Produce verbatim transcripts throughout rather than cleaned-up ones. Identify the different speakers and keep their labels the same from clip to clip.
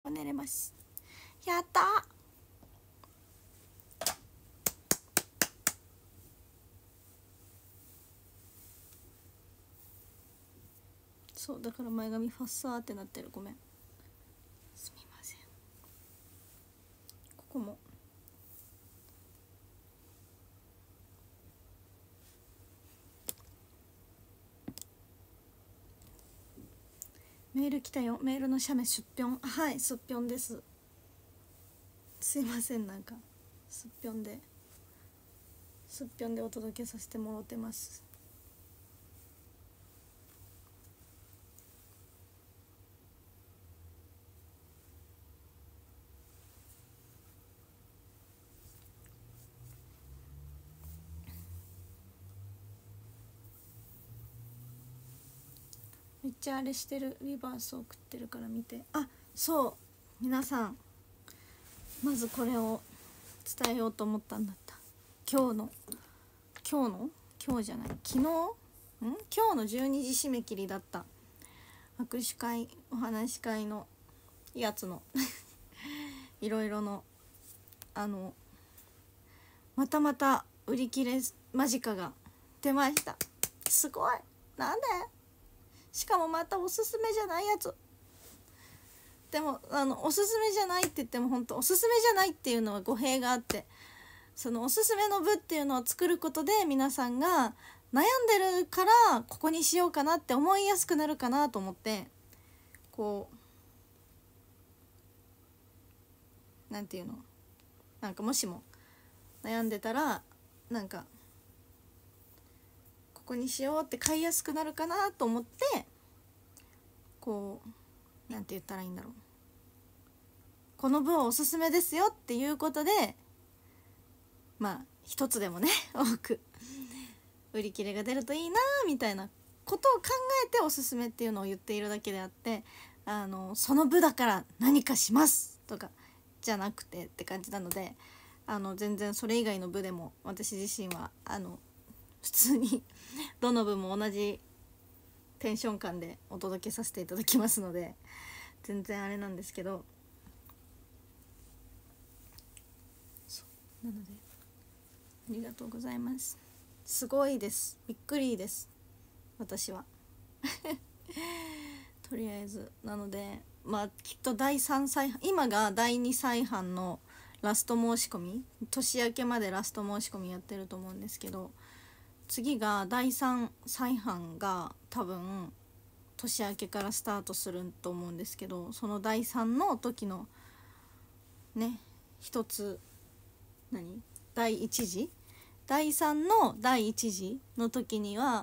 Speaker 1: く寝れます。やったー。そうだから前髪ファッサーってなってる。ごめん、すみません。ここもメール来たよ。メールの写メすっぴょん。はい、すっぴょんです。すいません、なんかすっぴょんですっぴょんでお届けさせてもらってます。めっちゃあれしてる。リバース送ってるから見て。あ、そう皆さん、まずこれを伝えようと思ったんだった。今日の今日の今日じゃない昨日ん今日のじゅうにじ締め切りだった握手会お話し会のやつのいろいろのあのまたまた売り切れ間近が出ました。すごい。なんで？しかもまたおすすめじゃないやつ。でもあのおすすめじゃないって言っても本当おすすめじゃないっていうのは語弊があって、そのおすすめの部っていうのを作ることで皆さんが悩んでるからここにしようかなって思いやすくなるかなと思って、こうなんていうの、なんかもしも悩んでたらなんかここにしようって買いやすくなるかなと思って、こうなんて言ったらいいんだろう、この部はおすすめですよっていうことで、まあ一つでもね多く売り切れが出るといいなみたいなことを考えておすすめっていうのを言っているだけであって、あのその部だから何かしますとかじゃなくてって感じなので、あの全然それ以外の部でも私自身はあの普通にどの部も同じテンション感でお届けさせていただきますので、全然あれなんですけど、そうなのでありがとうございます。すごいです。びっくりです、私はとりあえずなので、まあきっとだいさん再販、今がだいに再販のラスト申し込み、年明けまでラスト申し込みやってると思うんですけど、次がだいさん再販が多分年明けからスタートすると思うんですけど、そのだいさんの時のね一つ何だいいち次だいさんのだいいち次の時には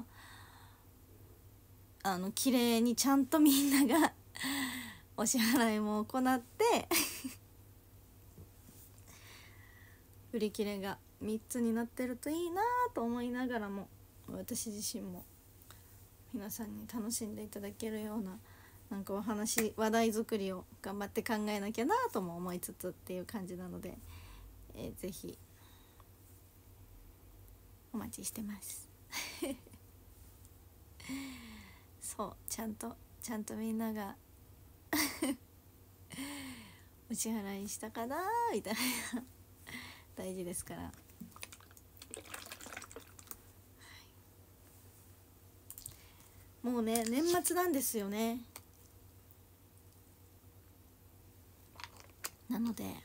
Speaker 1: あの綺麗にちゃんとみんながお支払いも行って売り切れがみっつになってるといいなと思いながらも、私自身も皆さんに楽しんでいただけるようななんかお話話題作りを頑張って考えなきゃなとも思いつつっていう感じなので、えー、ぜひお待ちしてますそうちゃんとちゃんとみんながお支払いしたかなみたいな大事ですから、はい、もうね年末なんですよね。なのでい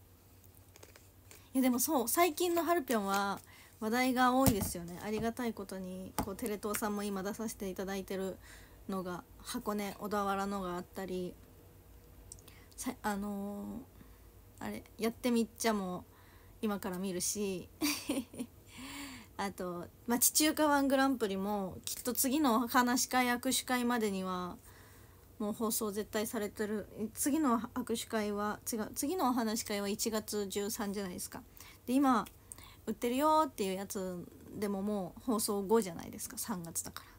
Speaker 1: やでもそう最近のハルピョンは話題が多いですよね。ありがたいことにこうテレ東さんも今出させていただいてるのが箱根小田原のがあったり、さあのー、あれやってみっちゃも今から見るしあと町中華ワングランプリもきっと次の話し会握手会までにはもう放送絶対されてる。次の握手会は違う次のお話し会はいちがつじゅうさんじゃないですか。で今売ってるよっていうやつでももう放送後じゃないですか、さんがつだから。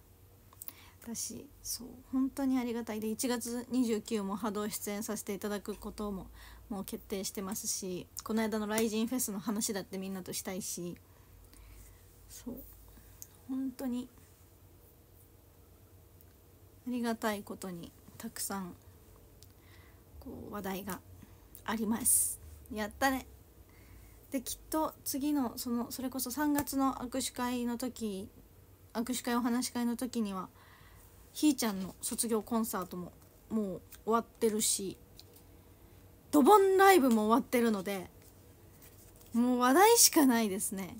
Speaker 1: 私そう本当にありがたいで、いちがつにじゅうくにちも波動出演させていただくことももう決定してますし、この間のライジンフェスの話だってみんなとしたいし、そう本当にありがたいことにたくさんこう話題があります。やったね。できっと次のそのそれこそさんがつの握手会の時握手会お話し会の時にはひーちゃんの卒業コンサートももう終わってるし、ドボンライブも終わってるので、もう話題しかないですね。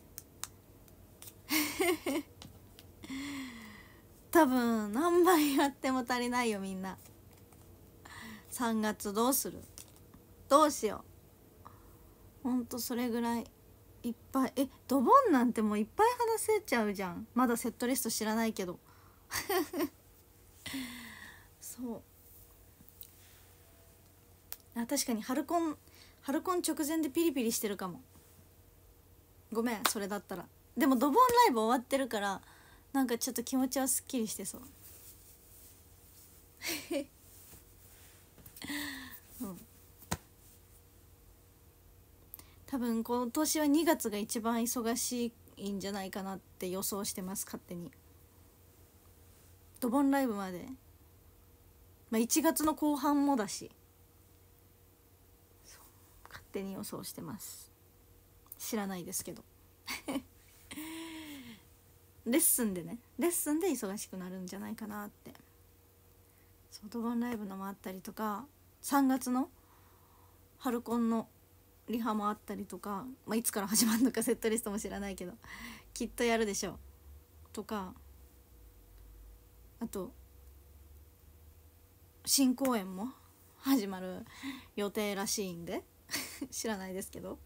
Speaker 1: 多分何倍やっても足りないよみんな。さんがつどうする？どうしよう。ほんとそれぐらいいっぱい。えドボンなんてもういっぱい話せちゃうじゃん。まだセットリスト知らないけどそうあ、確かにハルコンハルコン直前でピリピリしてるかも。ごめんそれだったら。でもドボンライブ終わってるからなんかちょっと気持ちはすっきりしてそううん、多分今年はにがつが一番忙しいんじゃないかなって予想してます、勝手に。ドボンライブまで、まあ、いちがつの後半もだし、勝手に予想してます。知らないですけどレッスンでねレッスンで忙しくなるんじゃないかなって。そうドボンライブのもあったりとか、さんがつのハルコンのリハもあったりとか、まあ、いつから始まるのかセットリストも知らないけどきっとやるでしょうとか、あと新公演も始まる予定らしいんで知らないですけど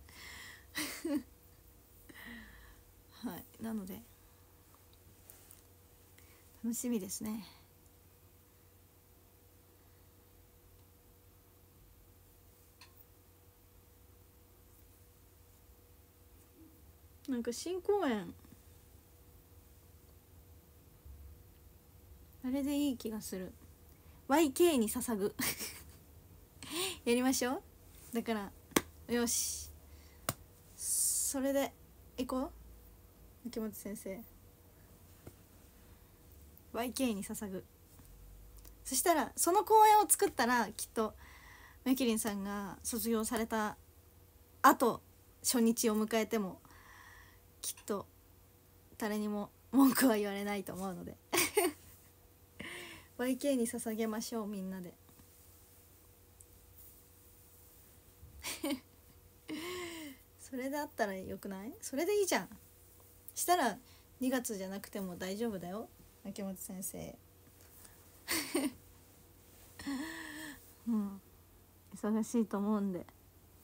Speaker 1: はいなので楽しみですね。なんか新公演あれでいい気がする。 ワイケー に捧ぐやりましょう。だからよしそれで行こう秋元先生。 ワイケー に捧ぐ。そしたらその公演を作ったらきっとマキリンさんが卒業された後初日を迎えてもきっと誰にも文句は言われないと思うのでワイケー に捧げましょうみんなでそれだったらよくない？それでいいじゃん。したらにがつじゃなくても大丈夫だよ秋元先生うん忙しいと思うんで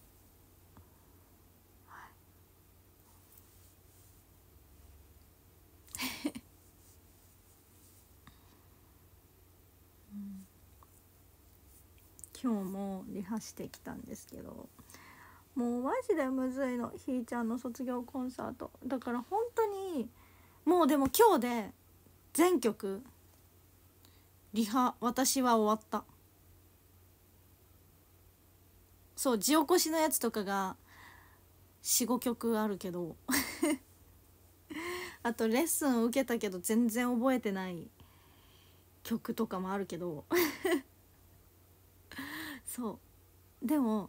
Speaker 1: 今日もリハしてきたんですけど、もうマジでむずいの、ひーちゃんの卒業コンサートだから本当にもう。でも今日で全曲リハ私は終わった。そう地起こしのやつとかが よん,ご 曲あるけどあとレッスンを受けたけど全然覚えてない曲とかもあるけどそうでも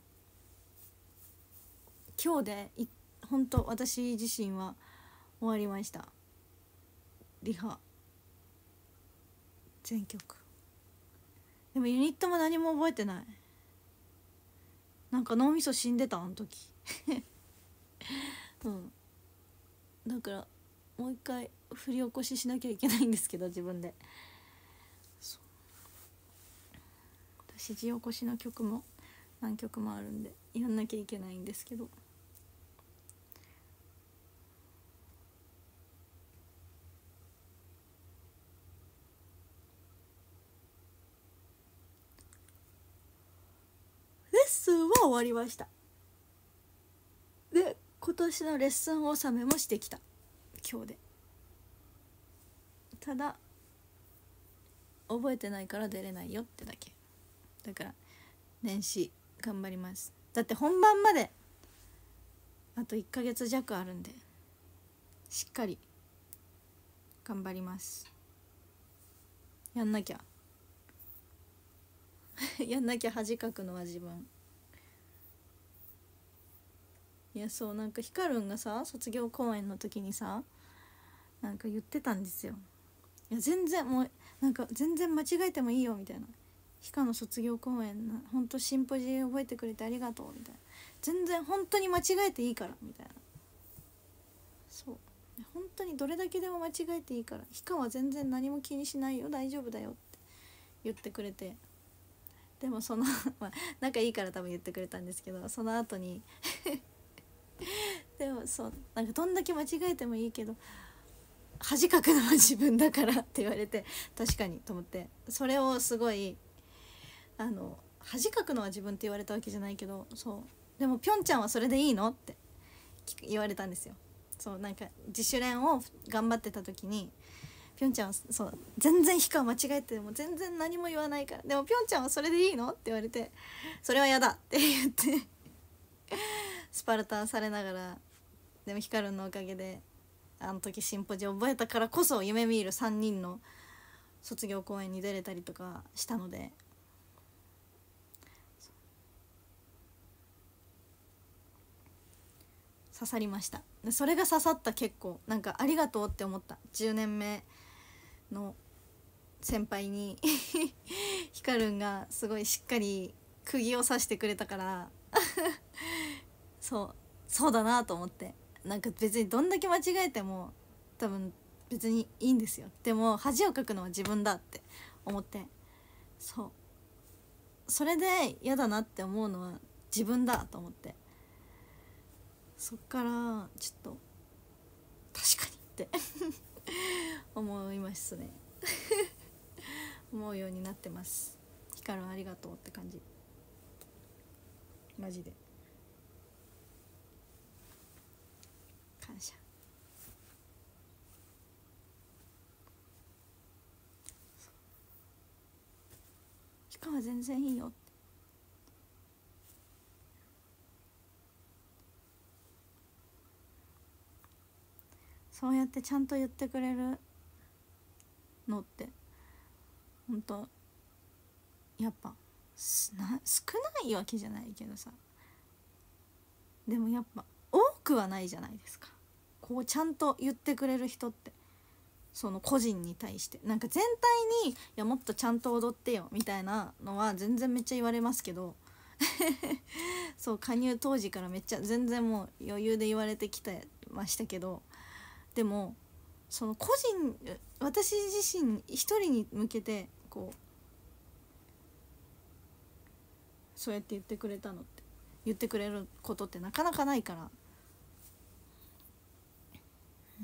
Speaker 1: 今日でい本当私自身は終わりました。リハ全曲。でもユニットも何も覚えてない。なんか脳みそ死んでたあの時うんだからもう一回振り起こししなきゃいけないんですけど自分で。そう私地起こしの曲も何曲もあるんでやんなきゃいけないんですけど、レッスンは終わりました。で今年のレッスン納めもしてきた今日で。ただ覚えてないから出れないよってだけ。だから年始頑張ります。だって本番まであといっかげつ弱あるんでしっかり頑張ります。やんなきゃやんなきゃ恥かくのは自分。いやそうなんかひかるんがさ卒業公演の時にさなんか言ってたんですよ。いや全然もうなんか全然間違えてもいいよみたいな。ひかの卒業公演なほんとシンポジ覚えてくれてありがとうみたいな。全然本当に間違えていいからみたいな。そう本当にどれだけでも間違えていいからひかは全然何も気にしないよ大丈夫だよって言ってくれて、でもそのまあ仲いいから多分言ってくれたんですけど、その後にでもそうなんかどんだけ間違えてもいいけど恥かくのは自分だからって言われて、確かにと思って、それをすごいあの恥かくのは自分って言われたわけじゃないけど、そうでもぴょんちゃんはそれでいいのって言われたんですよ。そうなんか自主練を頑張ってた時にぴょんちゃんはそう全然ひか間違えても全然何も言わないから、でもぴょんちゃんはそれでいいのって言われて、それは嫌だって言ってスパルタされながら、でもひかるんのおかげであの時シンポジ覚えたからこそ夢見るさんにんの卒業公演に出れたりとかしたので、刺さりました。それが刺さった。結構なんかありがとうって思った。じゅうねんめの先輩にひかるんがすごいしっかり釘を刺してくれたからそうそうだなと思って、なんか別にどんだけ間違えても多分別にいいんですよ。でも恥をかくのは自分だって思って、そうそれで嫌だなって思うのは自分だと思って、そっからちょっと確かにって思いますね思うようになってます。ひかるありがとうって感じ、マジで感謝。ひかは全然いいよって、そうやってちゃんと言ってくれるのってほんとやっぱな少ないわけじゃないけどさ、でもやっぱ多くはないじゃないですか。こうちゃんと言ってくれる人って、その個人に対してなんか全体にいやもっとちゃんと踊ってよみたいなのは全然めっちゃ言われますけどそう加入当時からめっちゃ全然もう余裕で言われてきてましたけど、でもその個人私自身一人に向けてこうそうやって言ってくれたのって言ってくれることってなかなかないから、うん、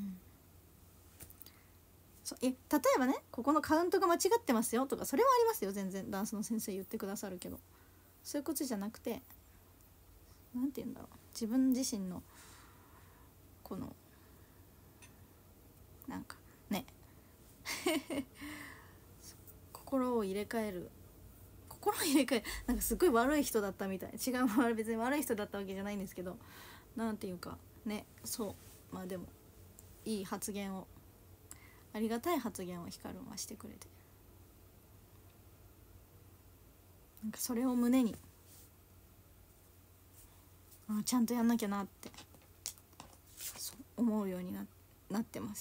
Speaker 1: そうえ例えばねここのカウントが間違ってますよとかそれはありますよ、全然ダンスの先生言ってくださるけど、そういうことじゃなくてなんて言うんだろう、自分自身のこのなんかね心を入れ替える心を入れ替えなんかすごい悪い人だったみたい、違う別に悪い人だったわけじゃないんですけど、なんていうかね、そうまあでもいい発言をありがたい発言をひかるんはしてくれて、なんかそれを胸にあちゃんとやんなきゃなってそう思うように な, なってます。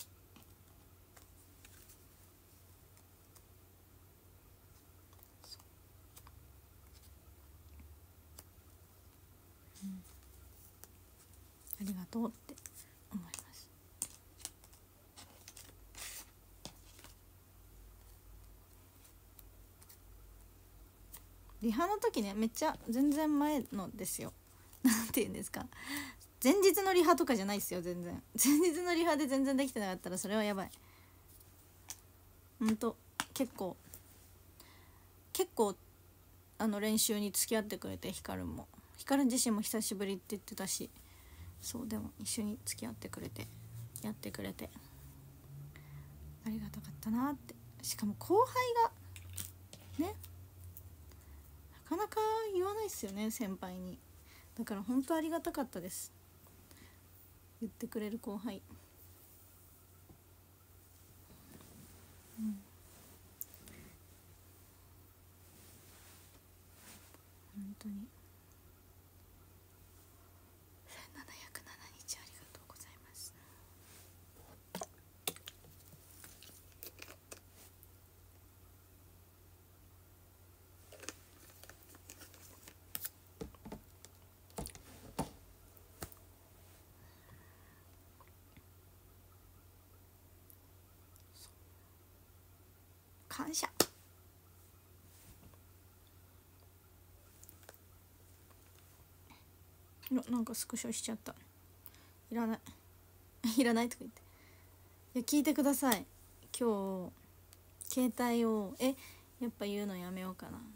Speaker 1: うん、ありがとうって思います。リハの時ねめっちゃ全然前のですよなんて言うんですか、前日のリハとかじゃないですよ、全然前日のリハで全然できてなかったらそれはやばい。ほんと結構結構あの練習に付き合ってくれて、ひかるんもひかるん自身も久しぶりって言ってたし、そうでも一緒に付き合ってくれてやってくれてありがたかったなって。しかも後輩がねなかなか言わないっすよね先輩に、だから本当ありがたかったです、言ってくれる後輩、うん、 本当にせんななひゃくななにちありがとうございます。感謝。なんかスクショしちゃった。いらないいらないとか言って。いや聞いてください。今日携帯をえやっぱ言うのやめようかな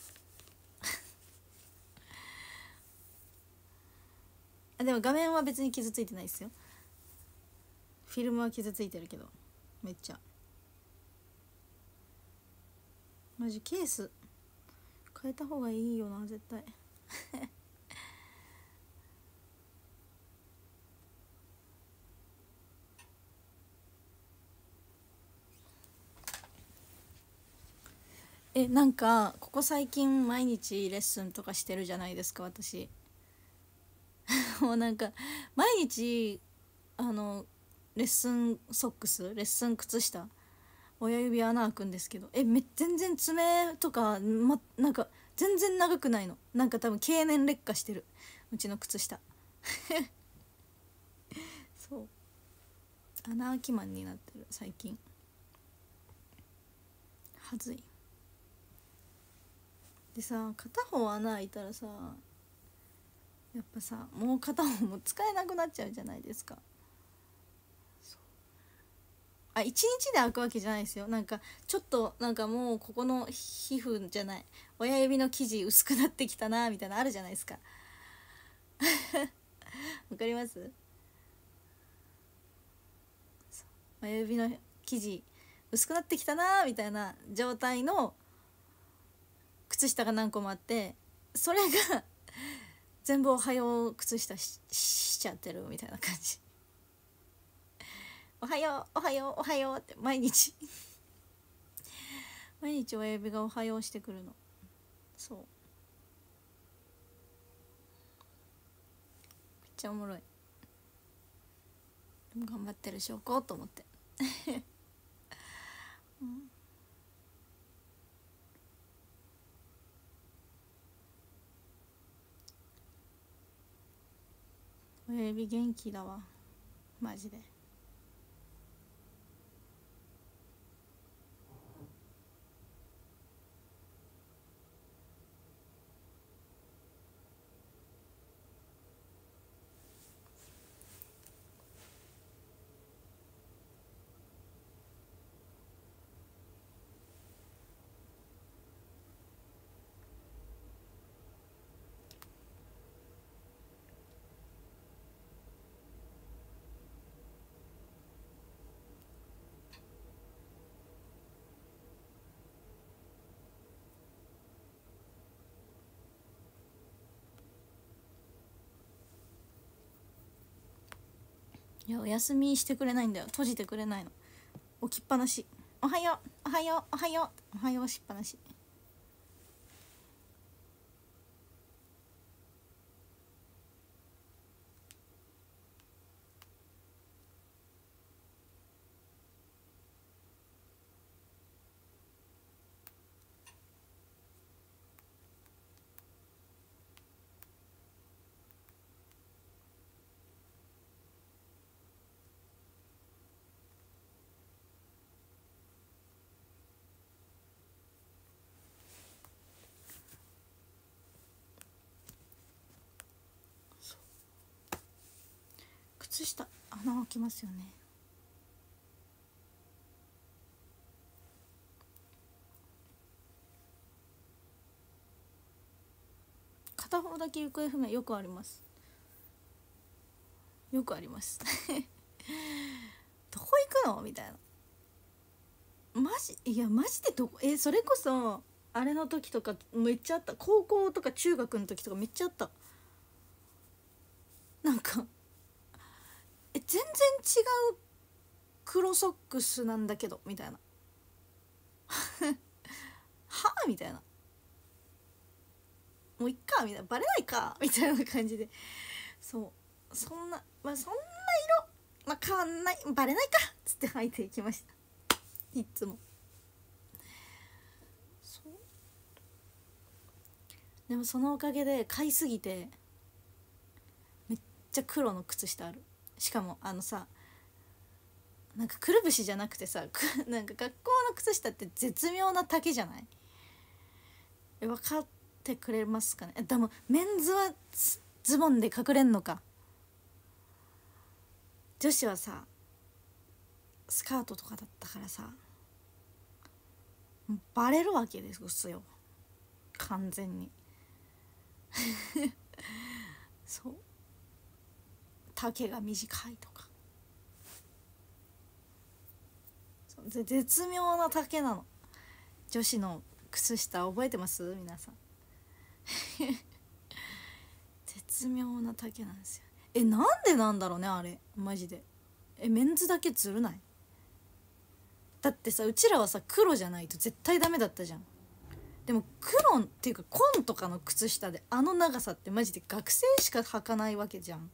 Speaker 1: あでも画面は別に傷ついてないですよ。フィルムは傷ついてるけどめっちゃマジケース変えた方がいいよな絶対えなんかここ最近毎日レッスンとかしてるじゃないですか私もうなんか毎日あのレッスンソックスレッスン靴下親指穴開くんですけどえめ全然爪とか、ま、なんか全然長くないの。なんか多分経年劣化してるうちの靴下そう穴開きマンになってる最近。はずいでさ片方穴開いたらさやっぱさもう片方も使えなくなっちゃうじゃないですか。あ一日で開くわけじゃないですよ。なんかちょっとなんかもうここの皮膚じゃない親指の生地薄くなってきたなみたいなあるじゃないですかわかります？親指の生地薄くなってきたなみたいな状態の靴下が何個もあってそれが全部おはよう靴下 し, しちゃってるみたいな感じおはようおはようおはようって毎日毎日親指がおはようしてくるの。そうめっちゃおもろい。でも頑張ってる証拠と思ってうん、親指元気だわマジで。いやお休みしてくれないんだよ。閉じてくれないの。起きっぱなし。おはようおはようおはようおはようしっぱなし。靴下穴開きますよね。片方だけ行方不明よくありますよくありますどこ行くのみたいな。マジいやマジでどこえそれこそあれの時とかめっちゃあった。高校とか中学の時とかめっちゃあった。なんかえ全然違う黒ソックスなんだけどみたいなはあみたいな。 もういっかみたいな、バレないかみたいな感じで、そうそんなまあそんな色まあ変わんない、バレないかっつって履いていきました、いっつも。そうでもそのおかげで買いすぎてめっちゃ黒の靴下ある。しかもあのさ、なんかくるぶしじゃなくてさ、なんか学校の靴下って絶妙な丈じゃない？え分かってくれますかね。でもメンズはズボンで隠れんのか。女子はさスカートとかだったからさバレるわけですよ完全にそう丈が短いとか、そう絶妙な丈なの。女子の靴下覚えてます皆さん絶妙な丈なんですよ。えなんでなんだろうねあれマジで。えメンズだけずるない？だってさうちらはさ黒じゃないと絶対ダメだったじゃん。でも黒っていうか紺とかの靴下であの長さってマジで学生しか履かないわけじゃん。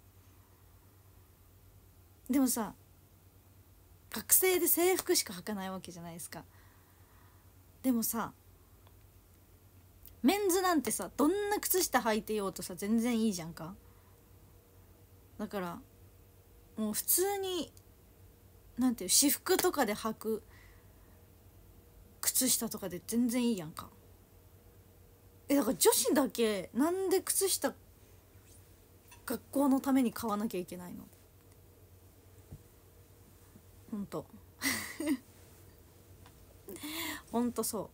Speaker 1: でもさ学生で制服しか履かないわけじゃないですか。でもさメンズなんてさどんな靴下履いてようとさ全然いいじゃんか。だからもう普通になんていう私服とかで履く靴下とかで全然いいやんか。えだから女子だけなんで靴下学校のために買わなきゃいけないの？ほんとほんとそう。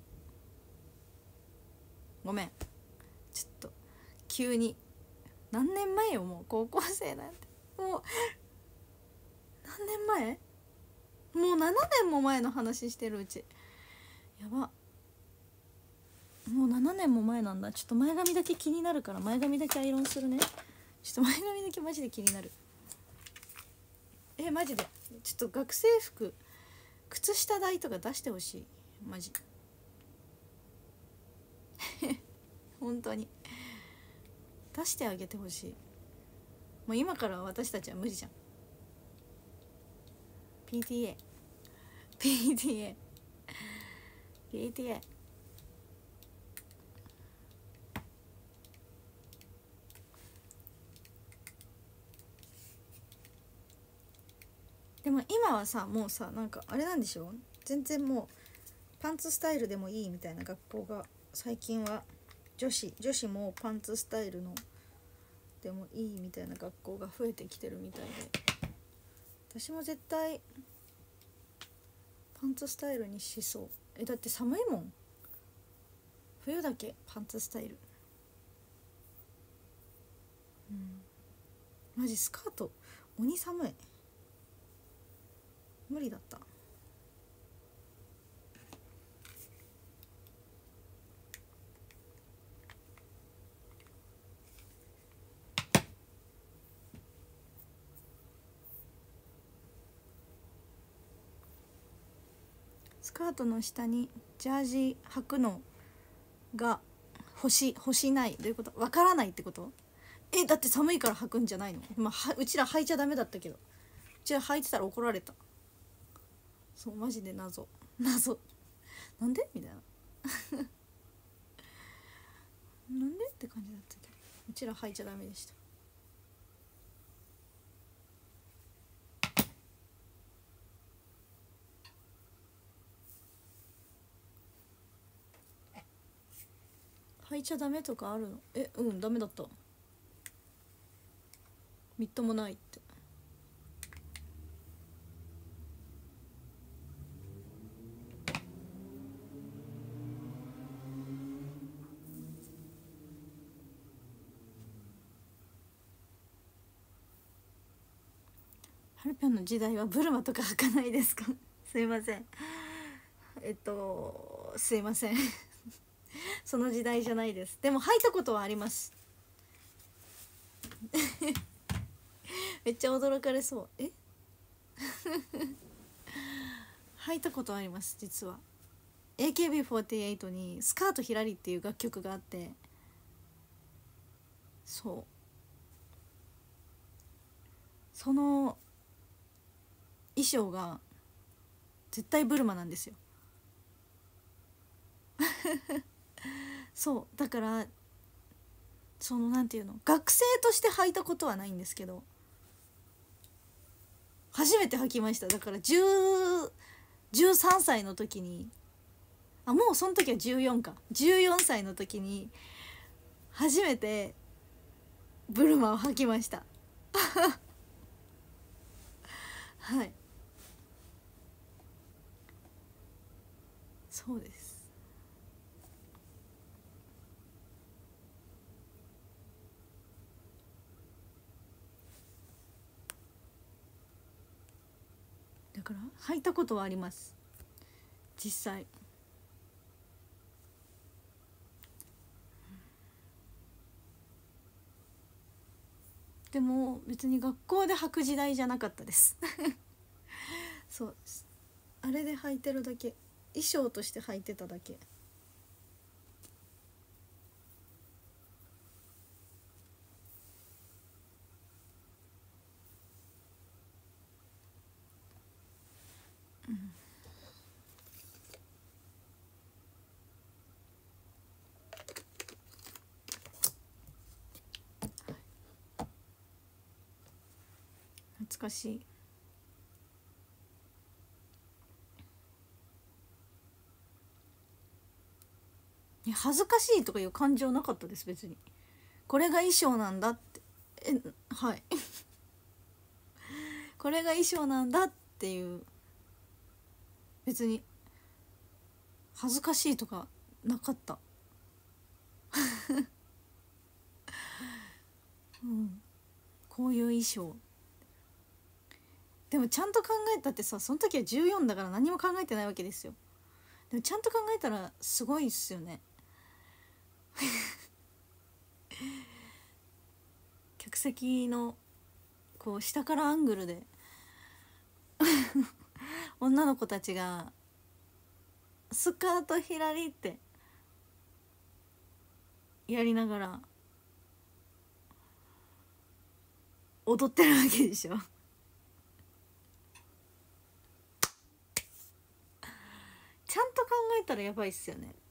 Speaker 1: ごめんちょっと急に何年前よ、もう高校生なんてもう何年前？もうななねんも前の話してるうち。やばもうななねんも前なんだ。ちょっと前髪だけ気になるから前髪だけアイロンするね。ちょっと前髪だけマジで気になる。えマジでちょっと学生服靴下代とか出してほしいマジ本当に出してあげてほしい。もう今から私たちは無理じゃん。 ピーティーエー ピーティーエー ピーティーエー でも今はさもうさなんかあれなんでしょ、全然もうパンツスタイルでもいいみたいな学校が最近は女子女子もパンツスタイルのでもいいみたいな学校が増えてきてるみたいで、私も絶対パンツスタイルにしそう。えだって寒いもん冬だけパンツスタイル。うんマジスカート鬼寒い無理だった。スカートの下にジャージ履くのが欲し欲しないどういうこと？わからないってこと？えだって寒いから履くんじゃないの？まあ、はうちら履いちゃダメだったけどうちら履いてたら怒られた。そうマジで謎謎なんでみたいななんでって感じだったけどうちら履いちゃダメでした。履いちゃダメとかあるの？えうんダメだった。みっともないって。はるぴょんの時代はブルマとか履かないですかすいませんえっとすいませんその時代じゃないです。でも履いたことはありますめっちゃ驚かれそう。え履いたことあります実は。 エーケービーフォーティーエイト に「スカートひらり」っていう楽曲があってそうその衣装が絶対ブルマなんですよそうだからそのなんていうの、学生として履いたことはないんですけど初めて履きました。だからじゅう、じゅうさんさいの時に、あもうその時はじゅうよんか、じゅうよんさいの時に初めてブルマを履きましたはいそうです。だから履いたことはあります実際。でも別に学校で履く時代じゃなかったですそうですあれで履いてるだけ、衣装として履いてただけ。うん懐かしい。恥ずかしいとかいう感情なかったです別に。これが衣装なんだって、えはいこれが衣装なんだっていう、別に恥ずかしいとかなかったうんこういう衣装でもちゃんと考えたってさ、その時はじゅうよんだから何も考えてないわけですよ。でもちゃんと考えたらすごいっすよね客席のこう下からアングルで女の子たちがスカートひらりってやりながら踊ってるわけでしょちゃんと考えたらやばいっすよね。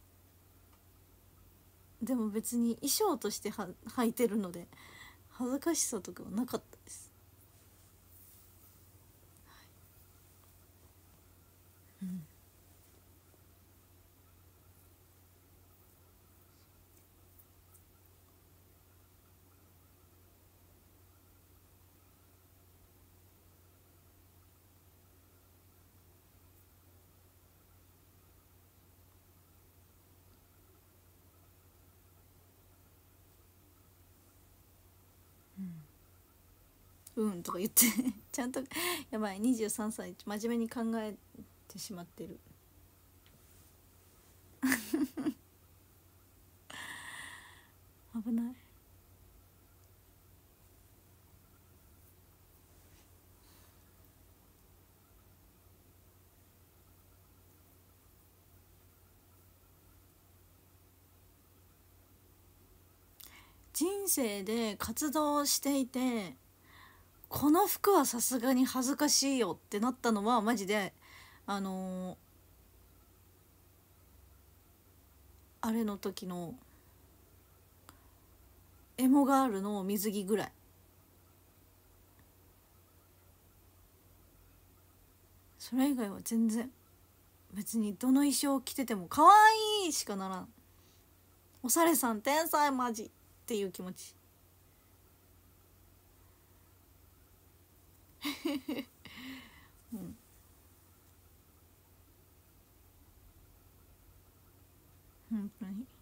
Speaker 1: でも別に衣装としては履いてるので恥ずかしさとかはなかったです、はいうん、うんとか言ってちゃんとやばいにじゅうさんさい真面目に考えてしまってる危ない。人生で活動していてこの服はさすがに恥ずかしいよってなったのはマジであのー、あれの時のエモガールの水着ぐらい。それ以外は全然別にどの衣装着てても可愛いしかならん。おされさん天才マジっていう気持ちうん本当に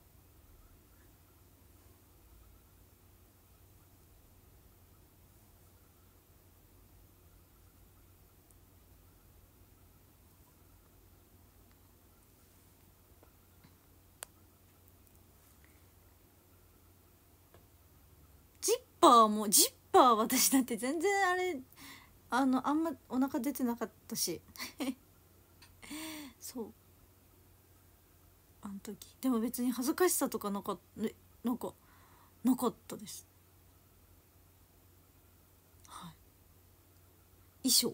Speaker 1: ジッパーもジッパー私だって全然あれあのあんまお腹出てなかったしそうあの時でも別に恥ずかしさとかなんかねなんかなかったです。はい、衣装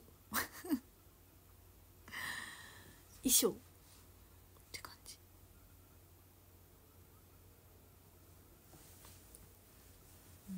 Speaker 1: 衣装って感じ。うん、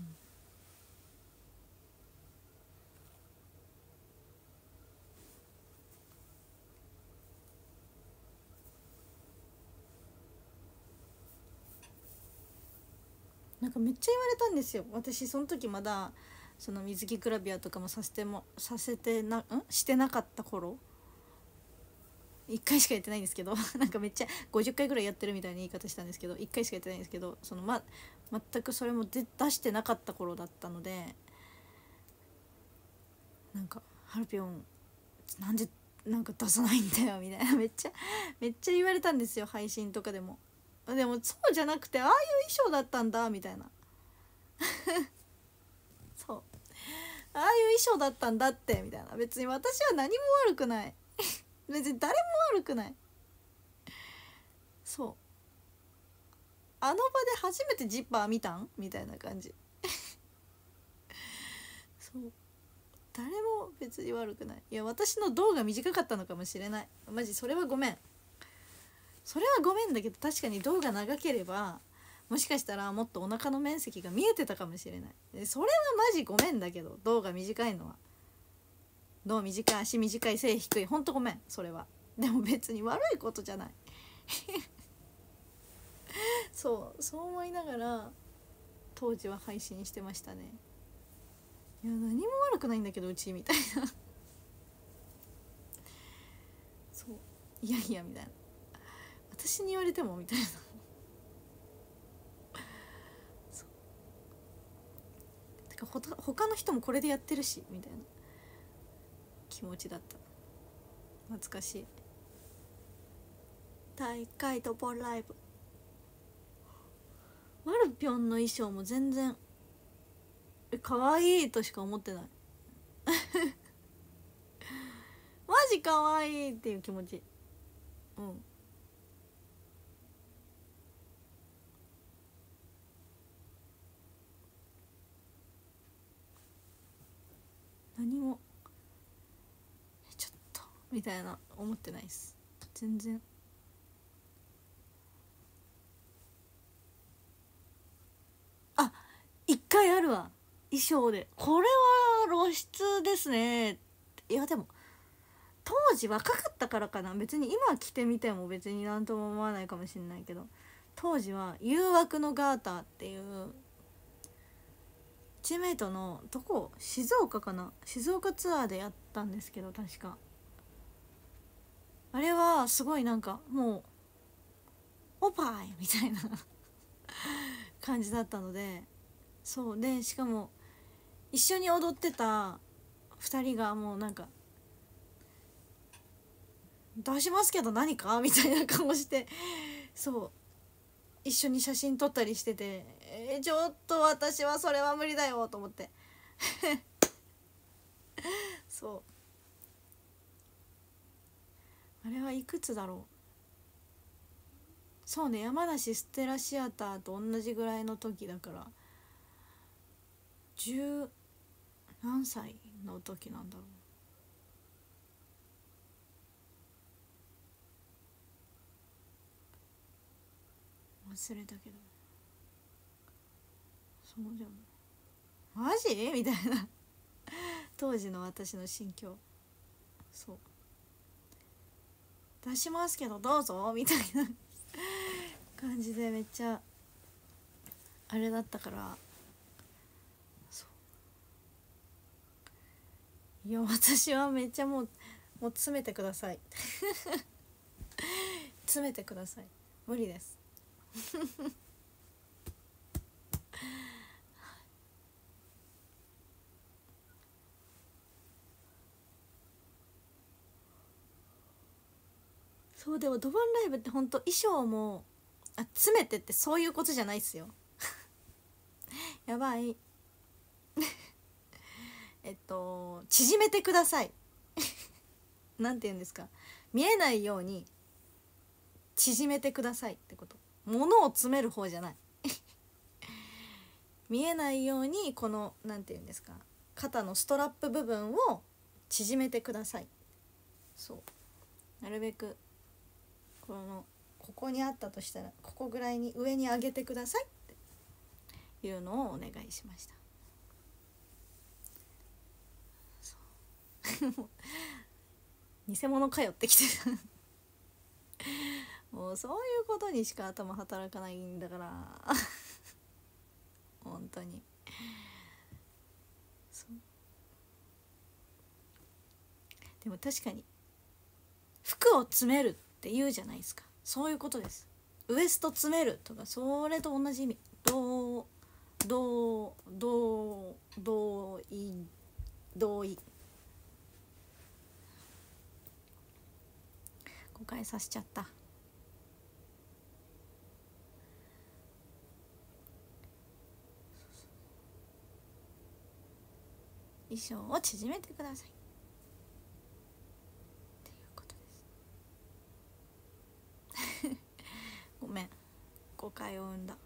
Speaker 1: なんかめっちゃ言われたんですよ。私その時まだその水着グラビアとかもさせてもさせてなんしてなかった頃、いっかいしかやってないんですけどなんかめっちゃごじゅっかいぐらいやってるみたいな言い方したんですけど、いっかいしかやってないんですけど、そのま全くそれも出出してなかった頃だったので、なんかハルピョンなんでなんか出さないんだよみたいなめっちゃめっちゃ言われたんですよ、配信とかでも。でもそうじゃなくて、ああいう衣装だったんだみたいなそう、ああいう衣装だったんだってみたいな、別に私は何も悪くない別に誰も悪くない。そう、あの場で初めてジッパー見たんみたいな感じそう、誰も別に悪くない。いや私の胴が短かったのかもしれない、マジそれはごめん、それはごめんだけど、確かに胴が長ければもしかしたらもっとお腹の面積が見えてたかもしれない。それはマジごめんだけど、胴が短いのは、胴短い足短い背低い、ほんとごめんそれは。でも別に悪いことじゃないそうそう思いながら当時は配信してましたね。いや何も悪くないんだけどうちみたいなそう、いやいやみたいな、私に言われてもみたいなそうてかほ他の人もこれでやってるしみたいな気持ちだった。懐かしい。大会とポンライブ、ワルピョンの衣装も全然え可愛いとしか思ってないマジ可愛いっていう気持ち。うん、何もちょっとみたいな思ってないです、全然。あ、一回あるわ、衣装でこれは露出ですね。いやでも当時若かったからかな、別に今着てみても別になんとも思わないかもしれないけど、当時は誘惑のガーターっていうチームメイトのどこ静岡かな、静岡ツアーでやったんですけど、確かあれはすごいなんかもうおっぱいみたいな感じだったので、そうでしかも一緒に踊ってたふたりがもうなんか出しますけど何かみたいな顔して、そう一緒に写真撮ったりしてて、えー、ちょっと私はそれは無理だよと思ってそうあれはいくつだろう、そうね、山梨ステラシアターと同じぐらいの時だから十何歳の時なんだろう、忘れたけど。そうでもマジみたいな当時の私の心境。そう出しますけどどうぞみたいな感じでめっちゃあれだったから、そういや私はめっちゃもうもう詰めてください詰めてください、無理ですそうでもドバンライブってほんと衣装もあ詰めてってそういうことじゃないっすよやばいえっと縮めてくださいなんて言うんですか、見えないように縮めてくださいってこと、物を詰める方じゃない見えないようにこのなんていうんですか、肩のストラップ部分を縮めてください。そうなるべくこのここにあったとしたらここぐらいに上に上げてくださいっていうのをお願いしました。偽物かよってきてもうそういうことにしか頭働かないんだから本当にそう。でも確かに服を詰めるって言うじゃないですか。そういうことです。ウエスト詰めるとかそれと同じ意味。同同同同意同意誤解させちゃった。衣装を縮めてくださいっていうことですごめん、誤解を生んだ。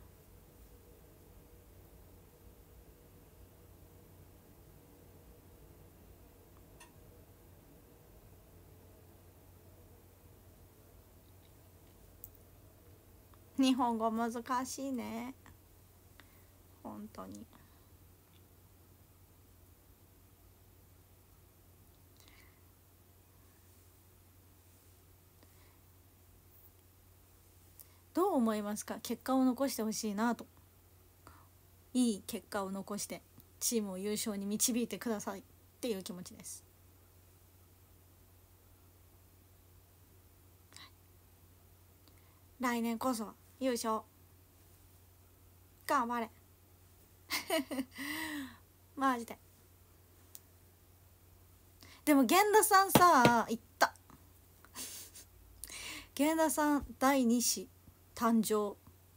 Speaker 1: 日本語難しいね本当に。どう思いますか？結果を残してほしいなと。いい結果を残してチームを優勝に導いてくださいっていう気持ちです。来年こそ優勝頑張れマジで。でも源田さんさ言った源田さんだいに子誕生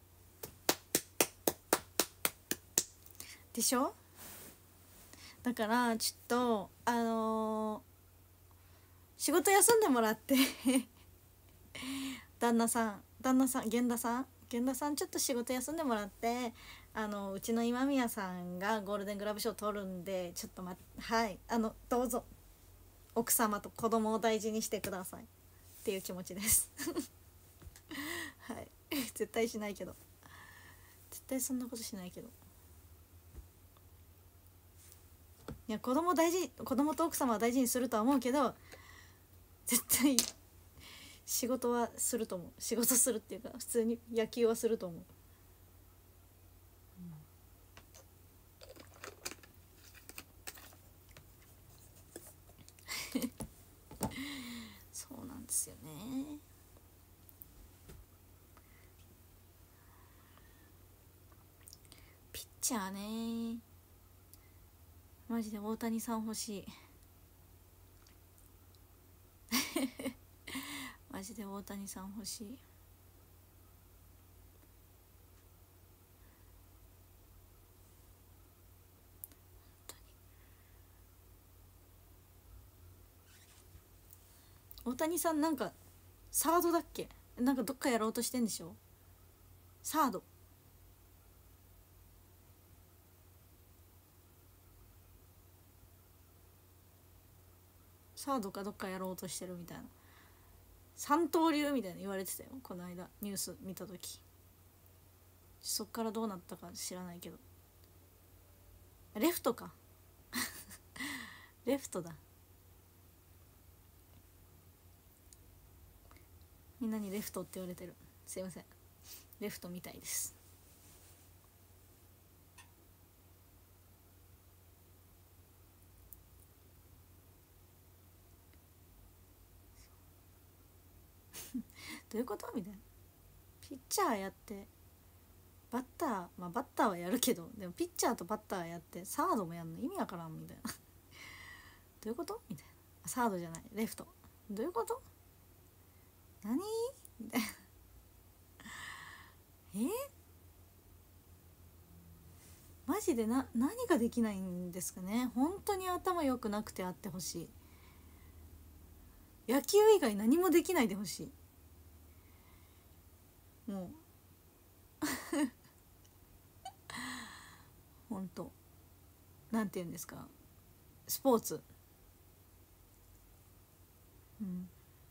Speaker 1: でしょ。だからちょっとあのー、仕事休んでもらって旦那さん旦那さん源田さん源田さんちょっと仕事休んでもらって、あのうちの今宮さんがゴールデングラブ賞取るんでちょっとまはいあのどうぞ奥様と子供を大事にしてくださいっていう気持ちですはい絶対しないけど絶対そんなことしないけど、いや子供大事子供と奥様は大事にするとは思うけど絶対仕事はすると思う。仕事するっていうか普通に野球はすると思う、うん、そうなんですよね。ピッチャーねマジで大谷さん欲しいマジで大谷さん欲しい。大谷さんなんかサードだっけ、なんかどっかやろうとしてんでしょ。サードサードかどっかやろうとしてるみたいな、三刀流みたいな言われてたよこの間ニュース見た時。そっからどうなったか知らないけど、レフトかレフトだ。みんなにレフトって言われてる、すいませんレフトみたいです。どういうことみたいな。ピッチャーやってバッター、まあバッターはやるけどでもピッチャーとバッターやってサードもやんの意味わからんみたいなどういうことみたいな。サードじゃないレフトどういうこと何みたいなえー、マジでな何ができないんですかね。本当に頭良くなくてあってほしい。野球以外何もできないでほしい。もうほんとなんて言うんですか、スポーツ、うん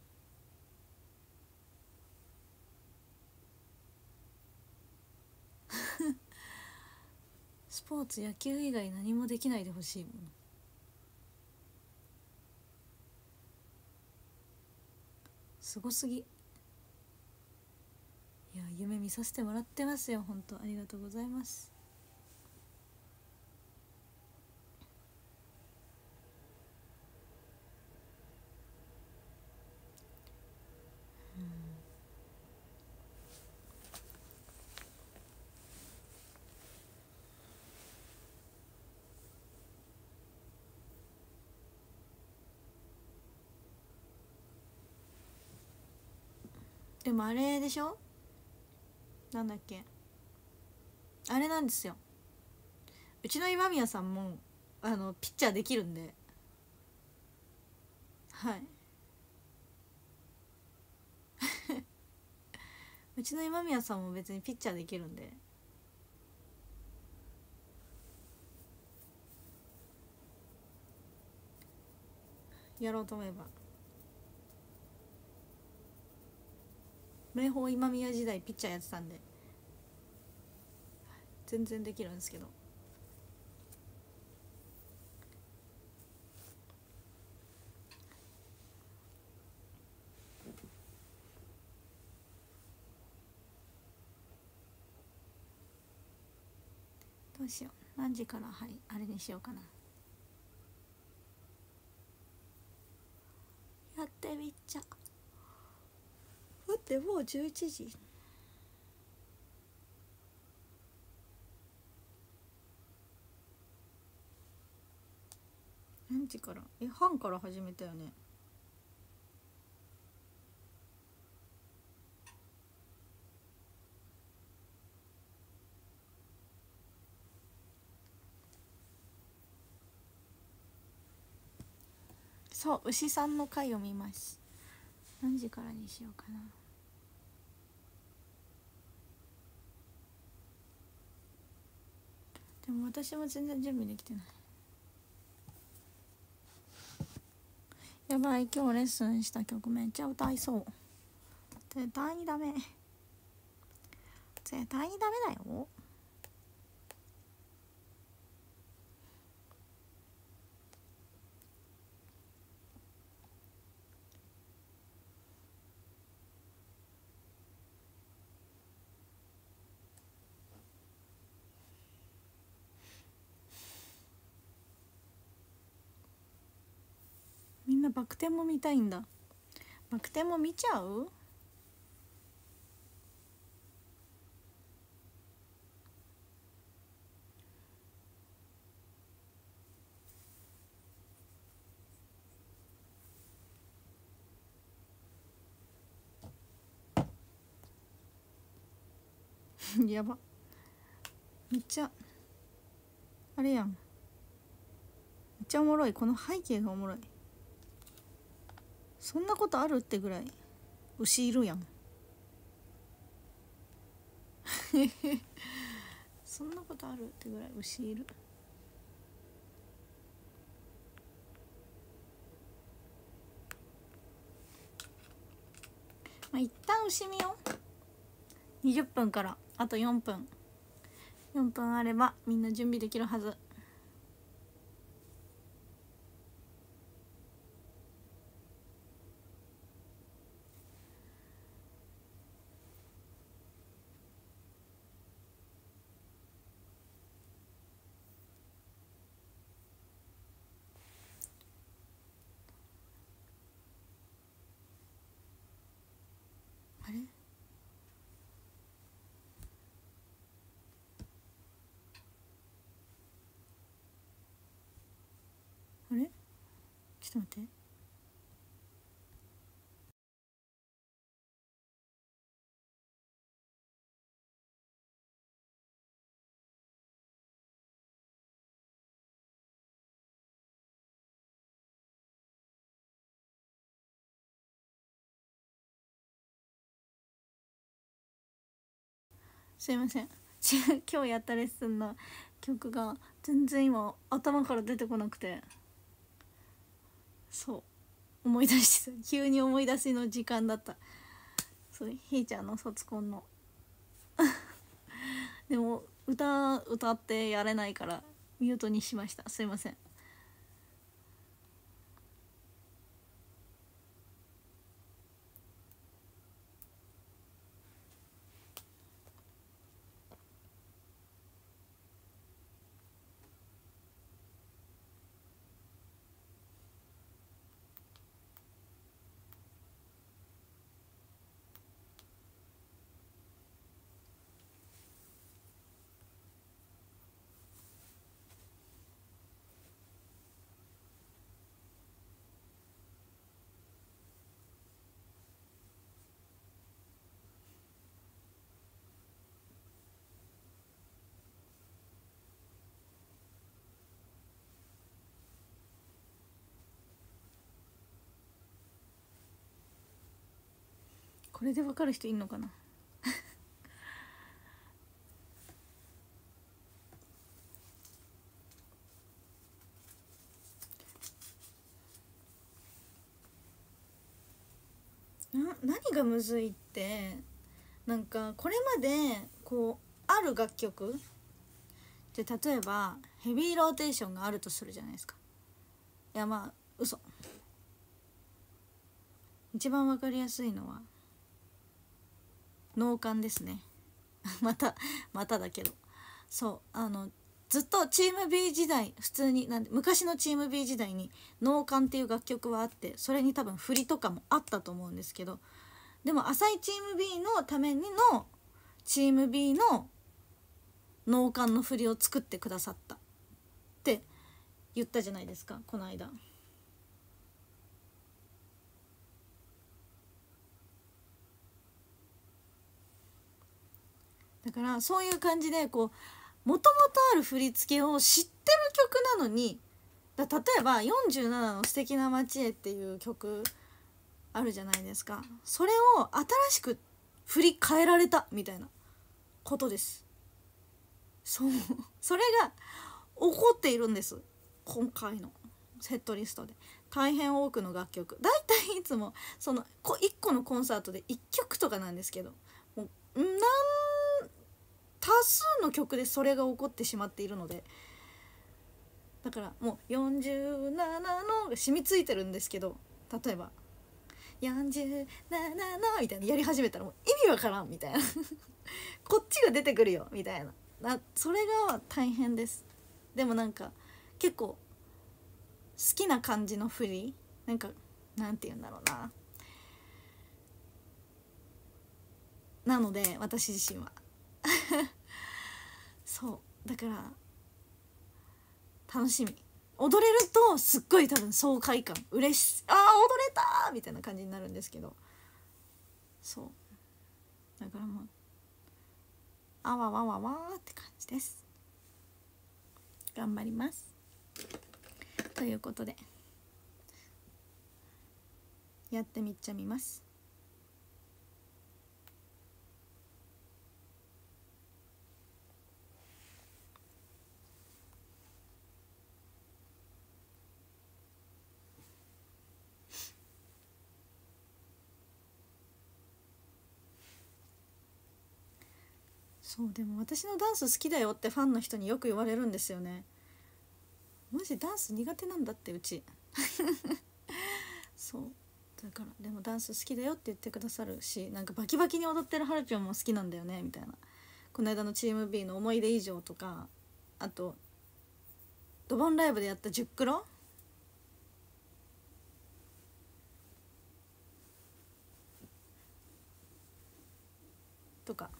Speaker 1: スポーツ、野球以外何もできないでほしいもん。すごすぎ。いや夢見させてもらってますよ、本当ありがとうございます。でもあれでしょ、なんだっけ、あれなんですよ、うちの今宮さんもあのピッチャーできるんで、はい、うちの今宮さんも別にピッチャーできるんで、やろうと思えば。明豊今宮時代ピッチャーやってたんで全然できるんですけど、どうしよう、何時から、はい、あれにしようかな。やってみっちゃ、待ってもうじゅういちじ、何時から、え半から始めたよね。そう牛さんの回を見ます。何時からにしようかな。でも私も全然準備できてない。やばい、今日レッスンした曲めっちゃ歌いそう。絶対にダメ、絶対にダメだよ。みんなバク転も見たいんだ。バク転も見ちゃう。やば、めっちゃあれやん、めっちゃおもろい、この背景がおもろい。そんなことあるってぐらい牛いるやんそんなことあるってぐらい牛いる。まあ一旦牛見よう。にじゅっぷんからあとよんぷん、よんぷんあればみんな準備できるはず。あれあれちょっと待って、すいません今日やったレッスンの曲が全然今頭から出てこなくて、そう思い出して急に思い出しの時間だった。そうひーちゃんの卒コンのでも歌歌ってやれないからミュートにしました。すいません。これでわかる人いんのかなな何がむずいって、なんかこれまでこうある楽曲で、例えばヘビーローテーションがあるとするじゃないですか。いやまあ嘘、一番わかりやすいのは脳幹ですねまたまただけど、そうあのずっとチーム B 時代、普通になんで昔のチーム B 時代に脳幹っていう楽曲はあって、それに多分振りとかもあったと思うんですけど、でも浅いチーム B のためにのチーム B の脳幹の振りを作ってくださったって言ったじゃないですか、この間。だからそういう感じでこうもともとある振り付けを知ってる曲なのに、だ例えばよんじゅうななの素敵な街へっていう曲あるじゃないですか。それを新しく振り変えられたみたいなことです。そうそれが起こっているんです、今回のセットリストで。大変多くの楽曲、だいたいいつもそのいっこのコンサートでいっきょくとかなんですけど、もうなん多数の曲でそれが起こってしまっているので、だからもうよんじゅうななのが染みついてるんですけど、例えばよんじゅうななのみたいなやり始めたらもう意味わからんみたいなこっちが出てくるよみたいな、なそれが大変です。でもなんか結構好きな感じの振り、なんかなんて言うんだろうな、なので私自身はそうだから楽しみ、踊れるとすっごい多分爽快感、嬉しあー踊れたみたいな感じになるんですけど、そうだからもうあわわわわーって感じです。頑張りますということでやってみっちゃみます。そうでも私のダンス好きだよってファンの人によく言われるんですよね。マジダンス苦手なんだってうちそうだからでもダンス好きだよって言ってくださるし、なんかバキバキに踊ってるハルピョンも好きなんだよねみたいな、この間のチーム B の思い出以上とか、あとドボンライブでやったじゅっクロとか、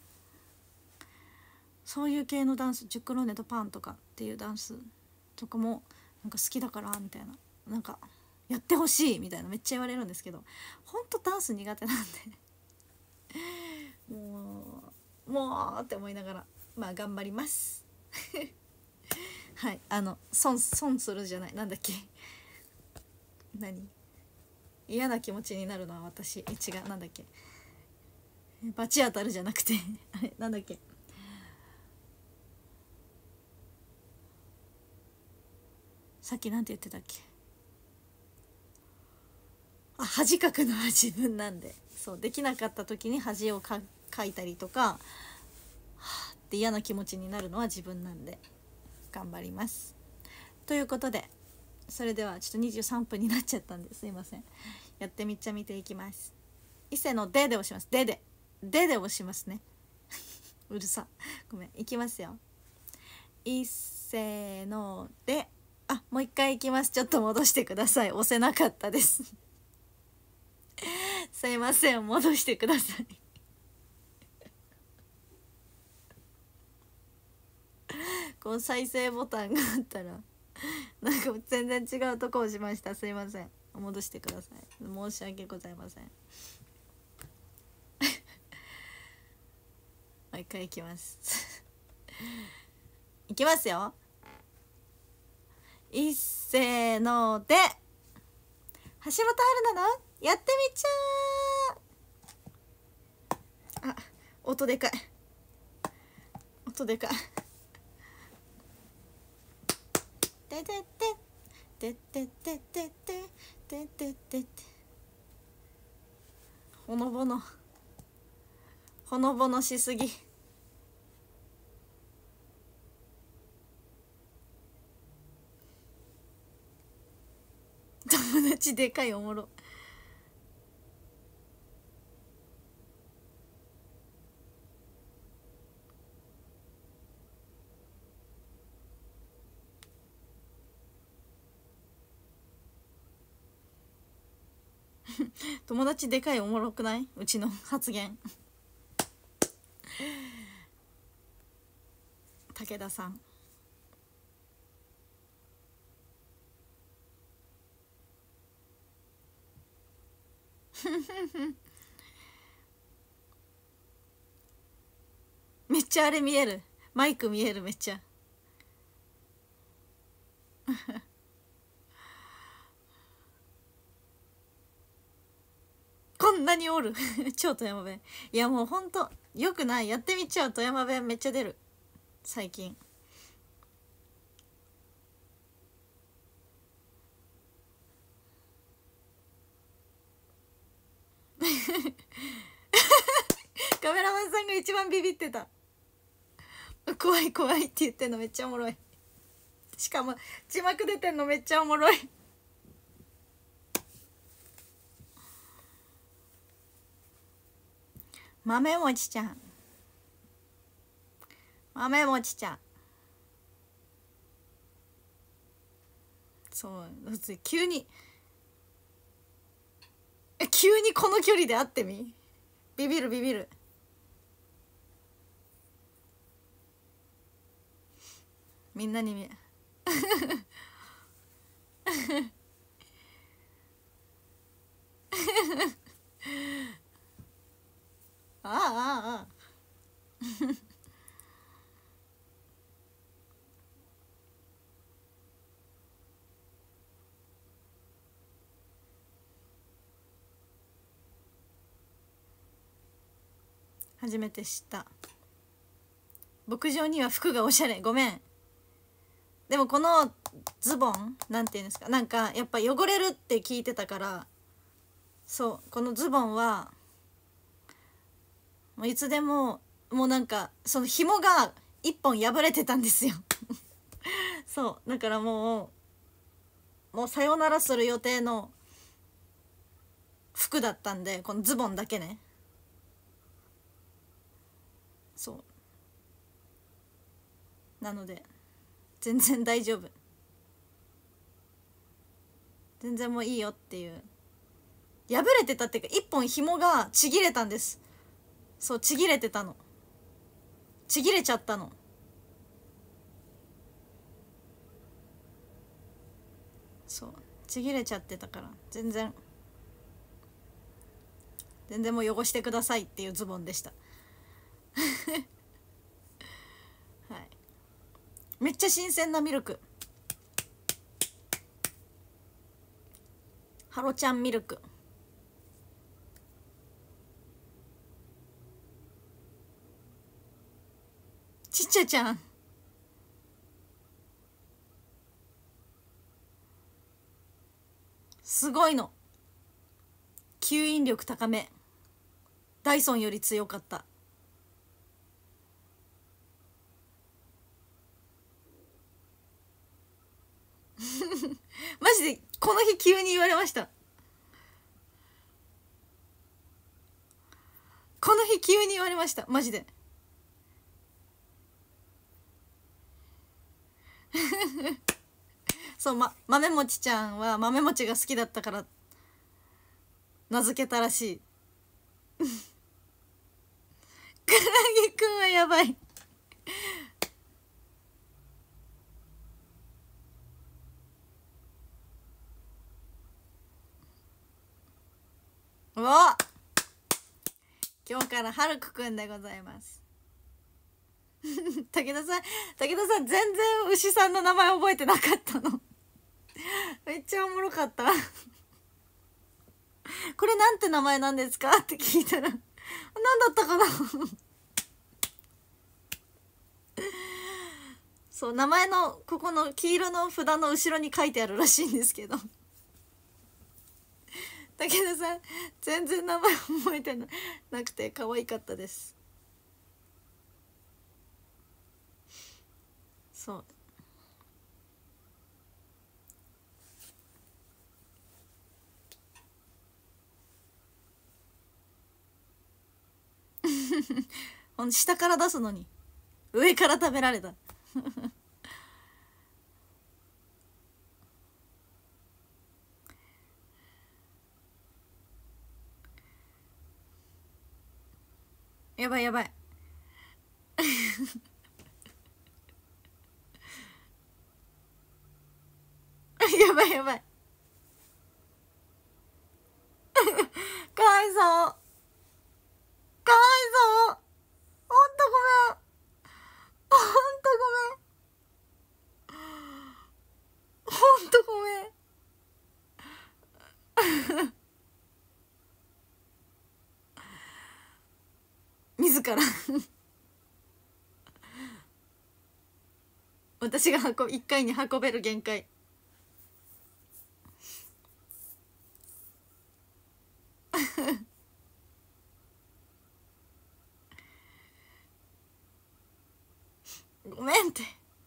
Speaker 1: そういう系のダンス、ジュクロネとパンとかっていうダンスとかもなんか好きだからみたいな、なんかやってほしいみたいなめっちゃ言われるんですけど、ほんとダンス苦手なんでもうもうって思いながらまあ頑張りますはい、あの損損するじゃない、なんだっけ何嫌な気持ちになるのは私、え違うなんだっけバチ当たるじゃなくてあれなんだっけさっきなんて言ってたっけ。あ、恥かくのは自分なんで、そうできなかった時に恥をかかいたりとか、はあって嫌な気持ちになるのは自分なんで頑張ります。ということで、それではちょっとにじゅうさんぷんになっちゃったんですいません。やってみっちゃ見ていきます。伊勢のでで押します。でででで押しますねうるさ、ごめん、いきますよ。いっせーので、あ、もう一回いきます。ちょっと戻してください。押せなかったですすいません、戻してくださいこう再生ボタンがあったらなんか全然違うとこ押しました。すいません、戻してください。申し訳ございませんもう一回いきますいきますよ。いっせーので、橋本春菜のやってみちゃー。あ、音でかい、音でかい。ててててててててててて、ほのぼのほのぼのしすぎ。友達でかい、おもろ。友達でかいおもろくない？うちの発言武田さんめっちゃあれ見える、マイク見える、めっちゃこんなにおる超富山弁。いやもうほんとよくない。やってみちゃう。富山弁めっちゃ出る最近カメラマンさんが一番ビビってた。怖い怖いって言ってんのめっちゃおもろい。しかも字幕出てんのめっちゃおもろい。豆もちちゃん、豆もちちゃん、そう急に急にこの距離で会ってみ、ビビるビビる。みんなに見えああああ初めて知った。牧場には服がおしゃれ。ごめん。でもこのズボンなんていうんですか、なんかやっぱ汚れるって聞いてたから、そうこのズボンはもういつでも、もうなんかその紐が一本破れてたんですよそうだからもうもうさよならする予定の服だったんで、このズボンだけね。そうなので全然大丈夫、全然もういいよっていう。破れてたっていうか一本紐がちぎれたんです。そうちぎれてたの、ちぎれちゃったの。そうちぎれちゃってたから全然全然もう汚してくださいっていうズボンでしたはい、めっちゃ新鮮なミルク、ハロちゃんミルク。ちっちゃちゃんすごいの。吸引力高め。ダイソンより強かった。マジでこの日急に言われました。この日急に言われました、マジで。そう、ま、豆もちちゃんは豆もちが好きだったから名付けたらしい。唐揚げくんはやばい。お、今日からはるくくんでございます。武田さん、武田さん全然牛さんの名前覚えてなかったの。めっちゃおもろかった。これなんて名前なんですかって聞いたら、何だったかな。そう、名前のここの黄色の札の後ろに書いてあるらしいんですけど、武田さん全然名前覚えてなくて可愛かったです。そうほん下から出すのに上から食べられた。やばいやばい。やばいやばい。かわいそう。かわいそう。ほんとごめん。ほんとごめん。ほんとごめん。自ら私が運いっかいに運べる限界。ごめんって。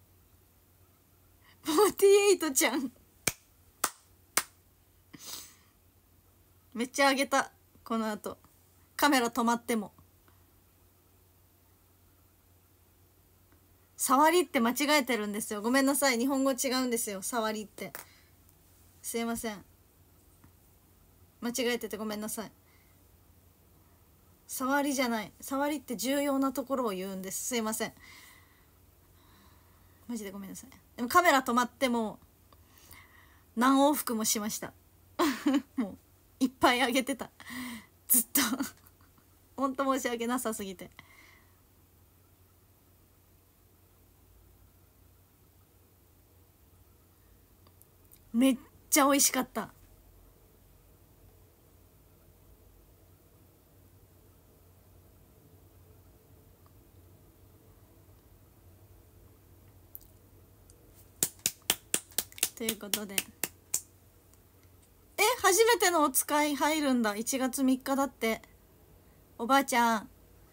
Speaker 1: フォーティーエイトちゃんめっちゃ上げた。この後カメラ止まっても。触りって間違えてるんですよ。ごめんなさい、日本語違うんですよ。触りってすいません、間違えててごめんなさい。触りじゃない、触りって重要なところを言うんです。すいません、マジでごめんなさい。でもカメラ止まっても何往復もしました。もういっぱい上げてたずっと。ほんと申し訳なさすぎて。めっちゃ美味しかった。ということで、え、初めてのお使い入るんだ。いちがつみっかだって。おばあちゃん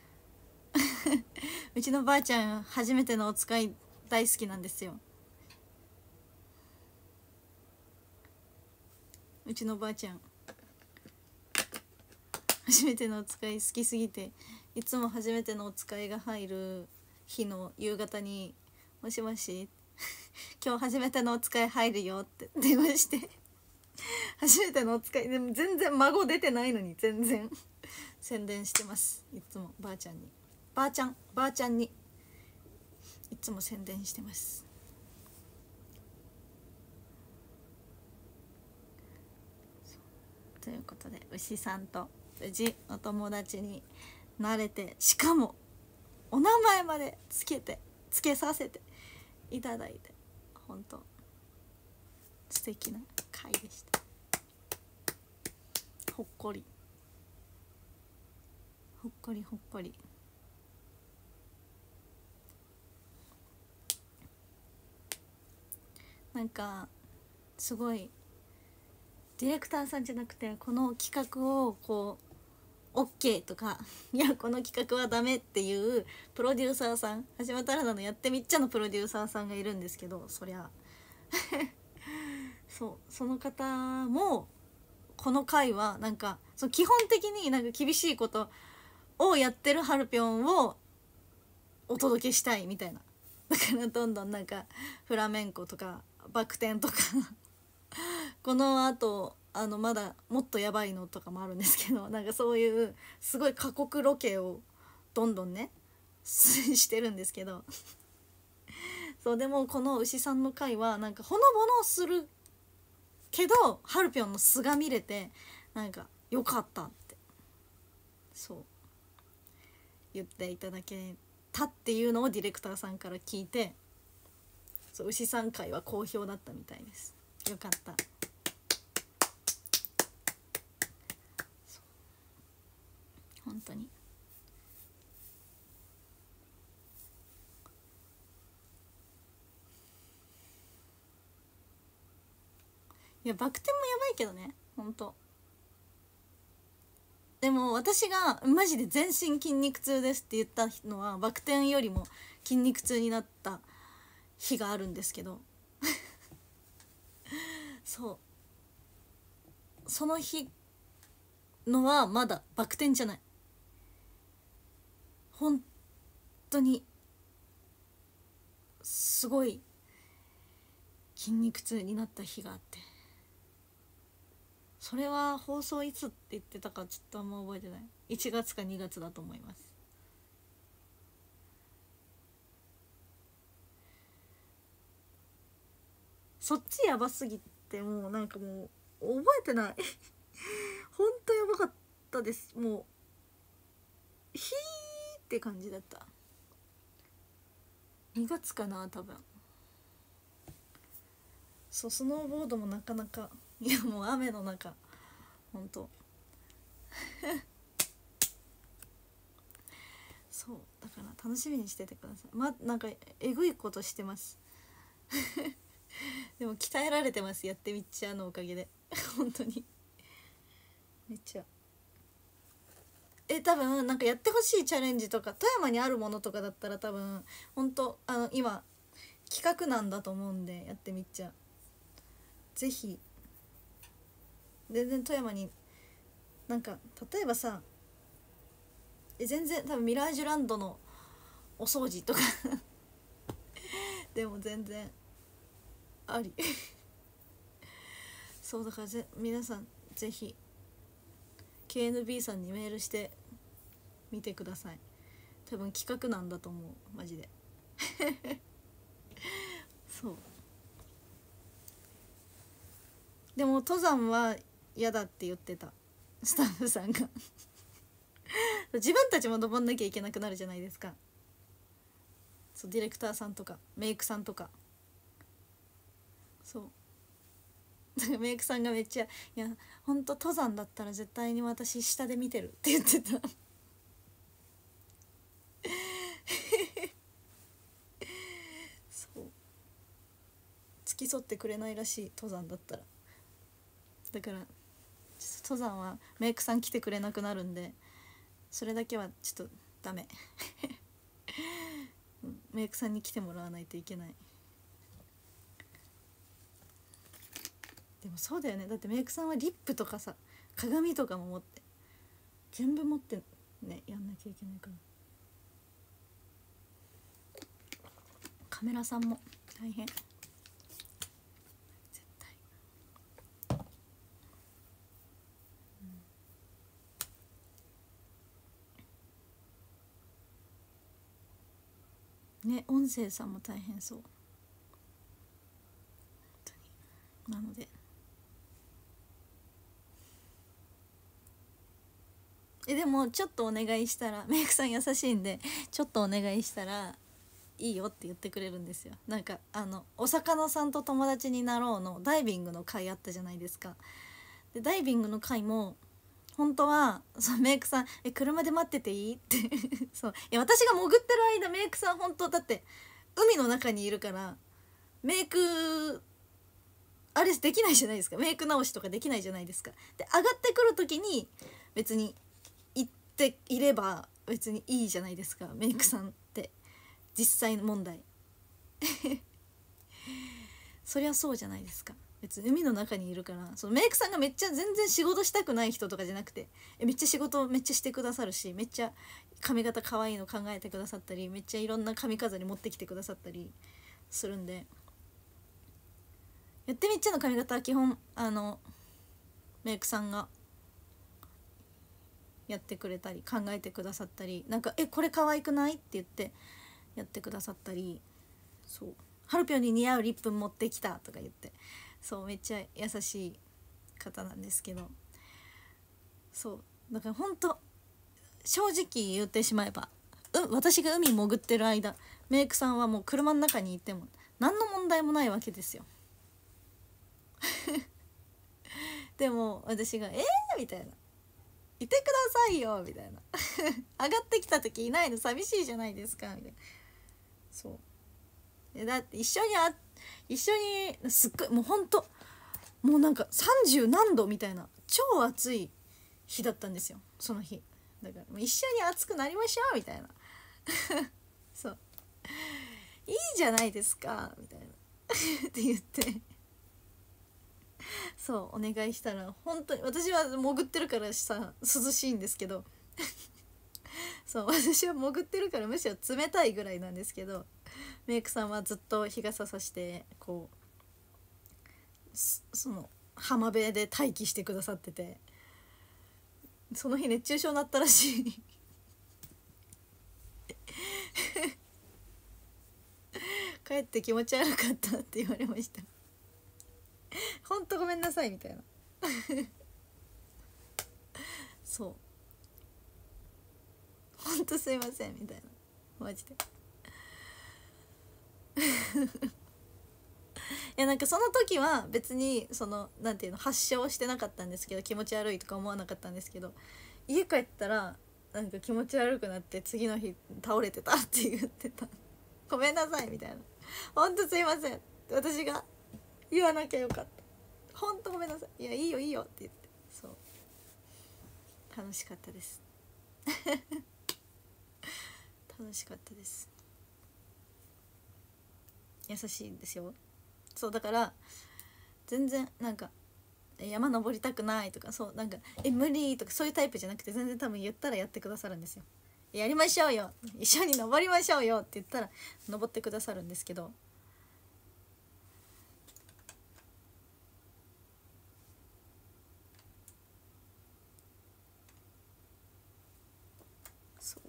Speaker 1: うちのばあちゃん初めてのお使い大好きなんですよ。うちのばあちゃん初めてのお使い好きすぎて、いつも初めてのお使いが入る日の夕方に「もしもし今日初めてのお使い入るよ」って電話して初めてのお使いでも全然孫出てないのに全然宣伝してます。いつもばあちゃんにばあちゃんばあちゃんにいつも宣伝してます。ということで、牛さんと無事お友達になれて、しかもお名前までつけてつけさせていただいて、本当素敵な回でした。ほっこりほっこりほっこり。なんかすごいディレクターさんじゃなくて、この企画をこう OK とかいやこの企画はダメっていうプロデューサーさん、橋本環奈のやってみっちゃのプロデューサーさんがいるんですけど、そりゃそうその方もこの回はなんかそう基本的になんか厳しいことをやってるハルピョンをお届けしたいみたいな、だからどんどんなんかフラメンコとかバク転とかこのあとあのまだもっとやばいのとかもあるんですけど、なんかそういうすごい過酷ロケをどんどんねしてるんですけどそうでもこの牛さんの回はなんかほのぼのするけどハルピョンの素が見れてなんかよかったってそう言っていただけたっていうのをディレクターさんから聞いて、そう牛さん回は好評だったみたいです。よかった。本当にいやバク転もやばいけどね本当。でも私がマジで全身筋肉痛ですって言ったのはバク転よりも筋肉痛になった日があるんですけどそうその日のはまだバク転じゃない、本当にすごい筋肉痛になった日があって、それは放送いつって言ってたかちょっとあんま覚えてない。いちがつかにがつだと思います。そっちやばすぎてもうなんかもう覚えてないほんとやばかったです。もうヒーって感じだった。にがつかな多分。そうスノーボードもなかなかいやもう雨の中ほんとそうだから楽しみにしててください。まなんかえぐいことしてますでも鍛えられてます。やってみっちゃのおかげで本当にめっちゃえ多分なんかやってほしいチャレンジとか富山にあるものとかだったら多分本当あの今企画なんだと思うんで、やってみっちゃぜひ全然富山になんか例えばさえ全然多分ミラージュランドのお掃除とかでも全然ありそうだからぜ皆さんぜひ ケーエヌビー さんにメールしてみてください。多分企画なんだと思うマジでそうでも登山は嫌だって言ってたスタッフさんが自分たちも登んなきゃいけなくなるじゃないですか。そうディレクターさんとかメイクさんとかそうだからメイクさんがめっちゃ「いやほんと登山だったら絶対に私下で見てる」って言ってたそう付き添ってくれないらしい登山だったら。だから登山はメイクさん来てくれなくなるんでそれだけはちょっとダメメイクさんに来てもらわないといけない。でもそうだよね、だってメイクさんはリップとかさ鏡とかも持って全部持ってねやんなきゃいけないから、カメラさんも大変絶対、うん、ね音声さんも大変そう本当に。なのでえでもちょっとお願いしたらメイクさん優しいんでちょっとお願いしたらいいよって言ってくれるんですよ。なんかあのお魚さんと友達になろうのダイビングの回あったじゃないですか。でダイビングの回も本当はそうメイクさん「え車で待ってていい?」ってそういや私が潜ってる間メイクさん本当だって海の中にいるからメイクああれできないじゃないですか、メイク直しとかできないじゃないですか。で上がってくる時に別に言っていれば別にいいじゃないですか、メイクさんって実際問題そりゃそうじゃないですか。別に海の中にいるから、そのメイクさんがめっちゃ全然仕事したくない人とかじゃなくて、えめっちゃ仕事めっちゃしてくださるし、めっちゃ髪型可愛いの考えてくださったり、めっちゃいろんな髪飾り持ってきてくださったりするんで、やってみっちゃんの髪型は基本あのメイクさんがやってくれたり考えてくださったり、なんかえこれ可愛くないって言ってやってくださったり、そうハルピョンに似合うリップ持ってきたとか言って、そうめっちゃ優しい方なんですけど、そうだから本当正直言ってしまえば、う私が海潜ってる間メイクさんはもう車の中にいても何の問題もないわけですよでも私が「えー!」みたいな「いてくださいよ」みたいな上がってきた時いないの寂しいじゃないですかみたいな。そうだって一緒にあ一緒にすっごいもうほんともうなんかさんじゅう何度みたいな超暑い日だったんですよその日。だからもう一緒に暑くなりましょうみたいなそういいじゃないですかみたいなって言ってそうお願いしたら、本当に私は潜ってるからさ涼しいんですけどそう私は潜ってるからむしろ冷たいぐらいなんですけど、メイクさんはずっと日傘さしてこうその浜辺で待機してくださってて、その日熱中症になったらしい帰って気持ち悪かったって言われましたほんとごめんなさいみたいなそうほんとすいませんみたいなマジでいやなんかその時は別にそのなんていうの発症してなかったんですけど、気持ち悪いとか思わなかったんですけど、家帰ったらなんか気持ち悪くなって次の日倒れてたって言ってたごめんなさいみたいな、ほんとすいません私が言わなきゃよかった、ほんとごめんなさい、いやいいよいいよって言って、そう楽しかったです楽しかったです。優しいんですよ。そうだから全然なんか山登りたくないとか、そうなんかえ無理とかそういうタイプじゃなくて、全然多分言ったらやってくださるんですよ。やりましょうよ一緒に登りましょうよって言ったら登ってくださるんですけど、そう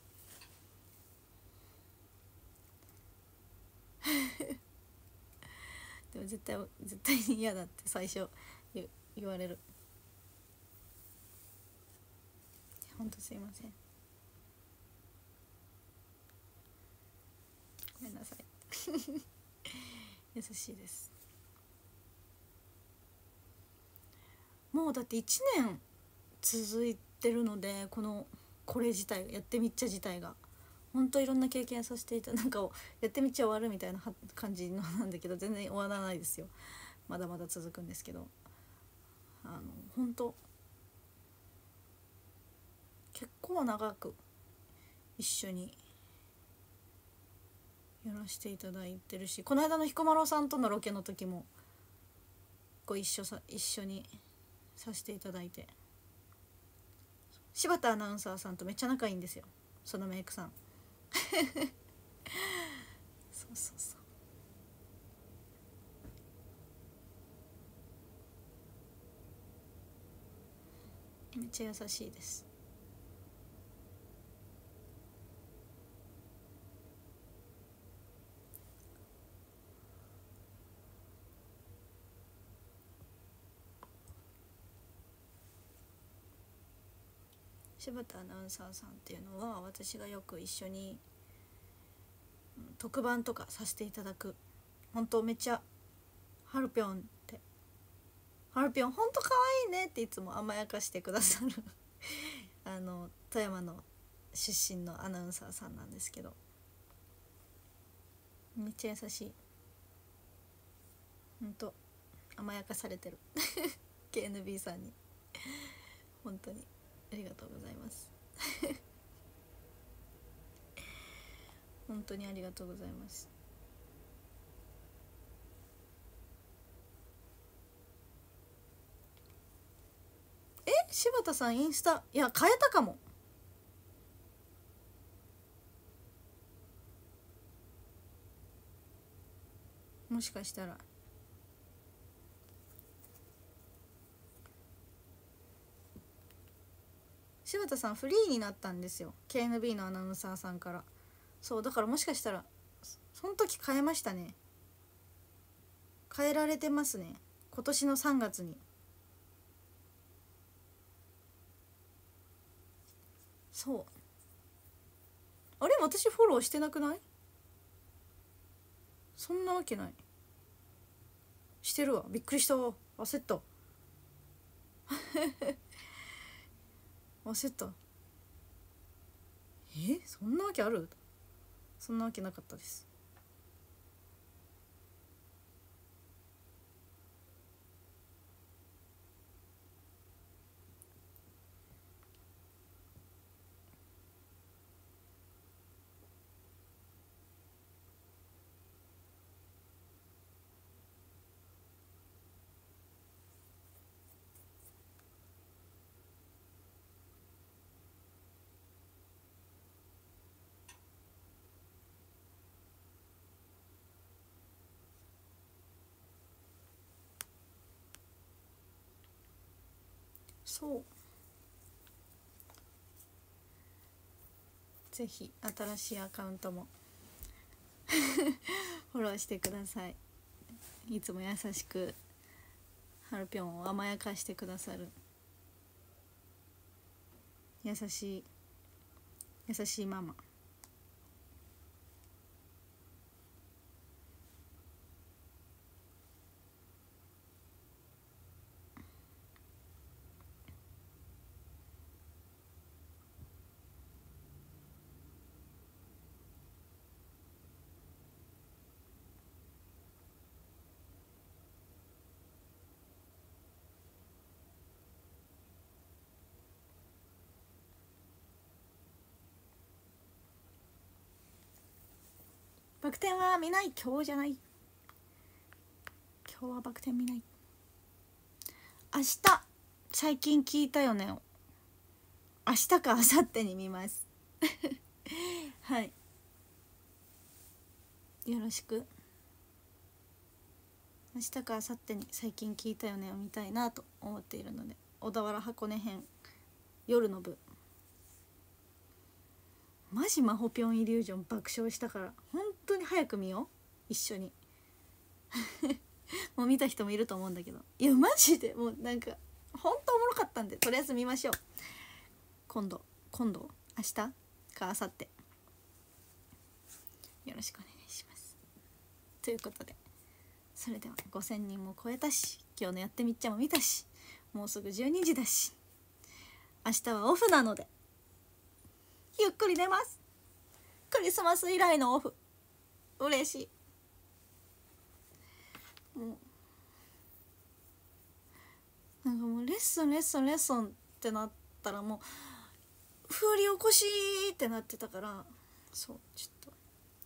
Speaker 1: でも絶対絶対に嫌だって最初言言われる。ほんとすいませんごめんなさい優しいです。もうだっていちねん続いてるので、このこれ自体やってみっちゃ自体がほんといろんな経験させていた、なんかやってみっちゃ終わるみたいな感じのなんだけど、全然終わらないですよ、まだまだ続くんですけど、あのほんと結構長く一緒にやらせていただいてるし、この間の彦摩呂さんとのロケの時もご一緒さ一緒にさせていただいて、柴田アナウンサーさんとめっちゃ仲いいんですよ、そのメイクさんそうそうそう、めっちゃ優しいです。柴田アナウンサーさんっていうのは私がよく一緒に特番とかさせていただく、本当めっちゃハルピョンってハルピョンほんと可愛いねっていつも甘やかしてくださるあの富山の出身のアナウンサーさんなんですけど、めっちゃ優しい、ほんと甘やかされてるケーエヌビー さんに本当にありがとうございます本当にありがとうございます。え、柴田さんインスタ、いや変えたかも。もしかしたら柴田さんフリーになったんですよ、 ケーエヌビー のアナウンサーさんから。そうだからもしかしたらその時変えましたね。変えられてますね、今年のさんがつに。そうあれ、私フォローしてなくない？そんなわけない。してるわ、びっくりしたわ、焦った焦った。え、そんなわけある？そんなわけなかったです。そうぜひ新しいアカウントもフォローしてください。いつも優しくはるぴょんを甘やかしてくださる優しい優しいママ。バク転は見ない、今日じゃない、今日はバク転見ない。明日、最近聞いたよね、明日か明後日に見ますはいよろしく。明日か明後日に最近聞いたよねを見たいなと思っているので、小田原箱根編夜の部マジマホピョンイリュージョン爆笑したから本当に早く見よう一緒にもう見た人もいると思うんだけど、いやマジでもうなんか本当おもろかったんで、とりあえず見ましょう。今度今度明日か明後日よろしくお願いします。ということで、それではごせんにんも超えたし、今日のやってみっちゃも見たし、もうすぐじゅうにじだし、明日はオフなのでゆっくり寝ます。クリスマス以来のオフ、嬉しい。もうなんかもうレッスンレッスンレッスンってなったらもう振り起こしってなってたから、そうちょっ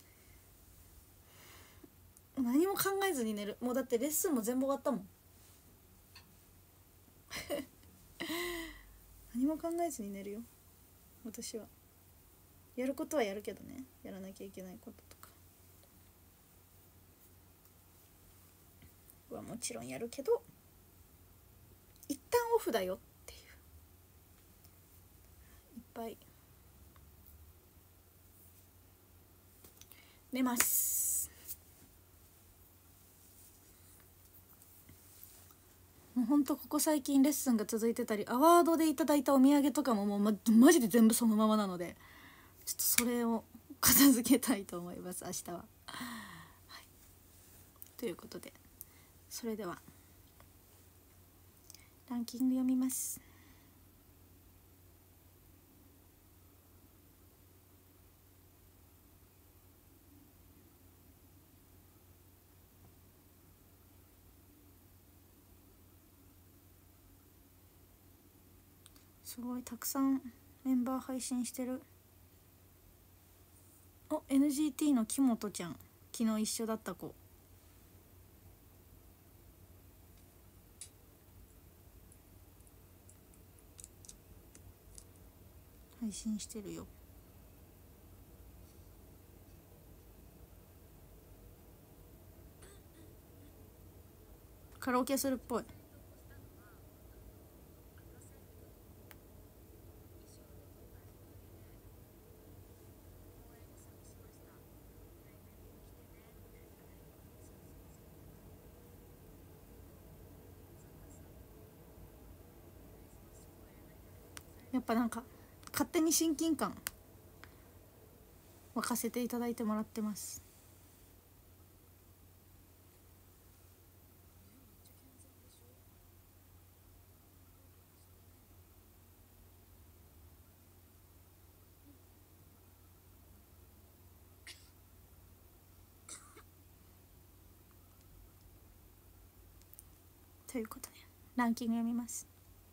Speaker 1: と何も考えずに寝る。もうだってレッスンも全部終わったもん何も考えずに寝るよ私は。やることはやるけどね、やらなきゃいけないこととかはもちろんやるけど、一旦オフだよっていう、いっぱい寝ます。もうほんとここ最近レッスンが続いてたり、アワードでいただいたお土産とかももう、ま、マジで全部そのままなので、ちょっとそれを片付けたいと思います明日は、はい、ということで、それではランキング読みます。 すごいたくさんメンバー配信してる。お エヌジーティー の木本ちゃん、昨日一緒だった子。配信してるよ。カラオケするっぽい。やっぱなんか勝手に親近感湧かせていただいてもらってます。ということでランキング読みます。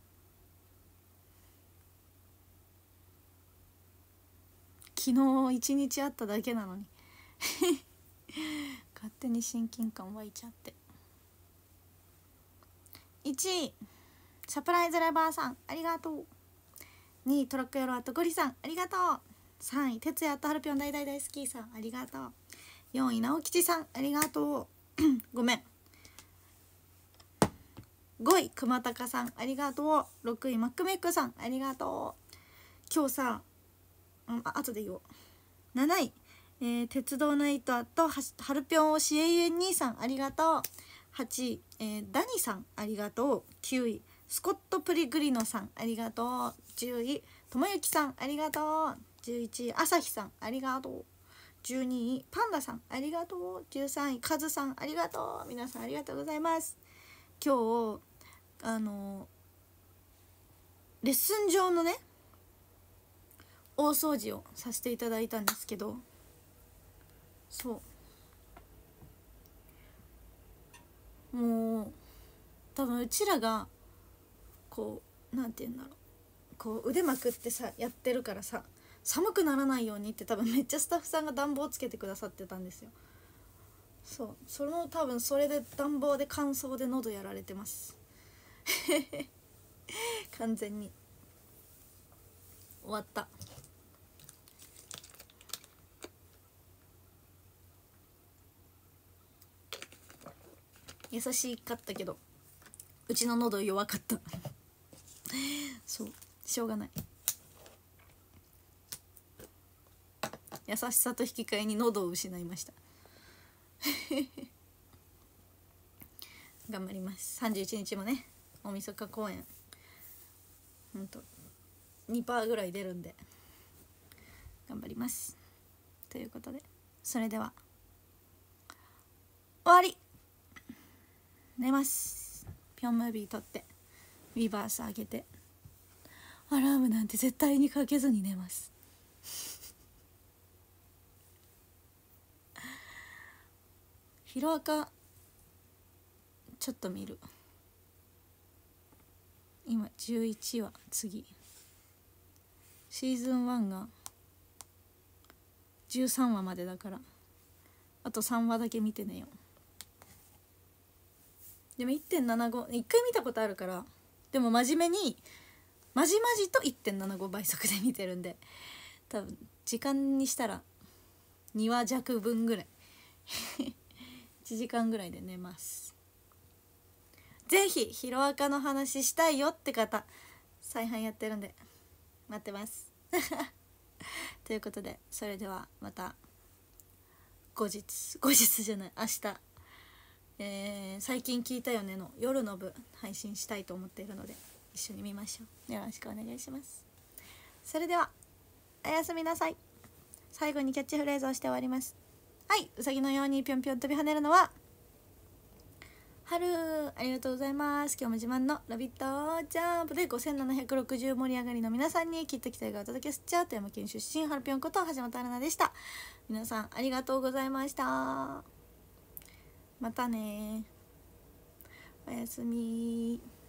Speaker 1: 昨日一日あっただけなのに勝手に親近感湧いちゃって。いちいサプライズライバーさんありがとう。にいトラック野郎あとゴリさんありがとう。さんい哲也とハルピョン大大大好きさんありがとう。よんい直吉さんありがとうごめん。ごい熊高さんありがとう。ろくいマックメックさんありがとう。今日さああとで言おう。なない、えー、鉄道ナイトとハルピョン推し永遠兄さんありがとう。はちい、えー、ダニさんありがとう。きゅういスコットプリグリノさんありがとう。じゅういともゆきさんありがとう。じゅういちいあさひさんありがとう。じゅうにいパンダさんありがとう。じゅうさんいカズさんありがとう。皆さんありがとうございます。今日あのレッスン上のね大掃除をさせていただいたんですけど、そうもう多分うちらがこうなんて言うんだろう、こう腕まくってさやってるからさ寒くならないようにって多分めっちゃスタッフさんが暖房つけてくださってたんですよ。そうその多分それで暖房で乾燥で喉やられてます完全に終わった。優しかったけどうちの喉弱かったそうしょうがない。優しさと引き換えに喉を失いました頑張ります。さんじゅういちにちもね大晦日公演ほんと にパーセント ぐらい出るんで頑張りますということで、それでは終わり。寝ます。ピョンムービー撮ってウィバース上げてアラームなんて絶対にかけずに寝ますヒロアカちょっと見る。今じゅういちわ、次シーズンワンがじゅうさんわまでだからあとさんわだけ見て寝よう。でも いってんななご 一回見たことあるから、でも真面目にまじまじと いってんななご 倍速で見てるんで多分時間にしたらにわ弱分ぐらいいちじかんぐらいで寝ます。ぜひヒロアカの話したいよって方再販やってるんで待ってますということで、それではまた後日後日じゃない明日、えー、最近聞いたよねの夜の部配信したいと思っているので一緒に見ましょう。よろしくお願いします。それではおやすみなさい。最後にキャッチフレーズをして終わります。はい、うさぎのようにぴょんぴょん飛び跳ねるのは春。ありがとうございます。今日も自慢のラビットジャンプでごせんななひゃくろくじゅう盛り上がりの皆さんにきっと期待がお届けすっちゃう富山県出身春ぴょんこと橋本春奈でした。皆さんありがとうございました。またね、おやすみ。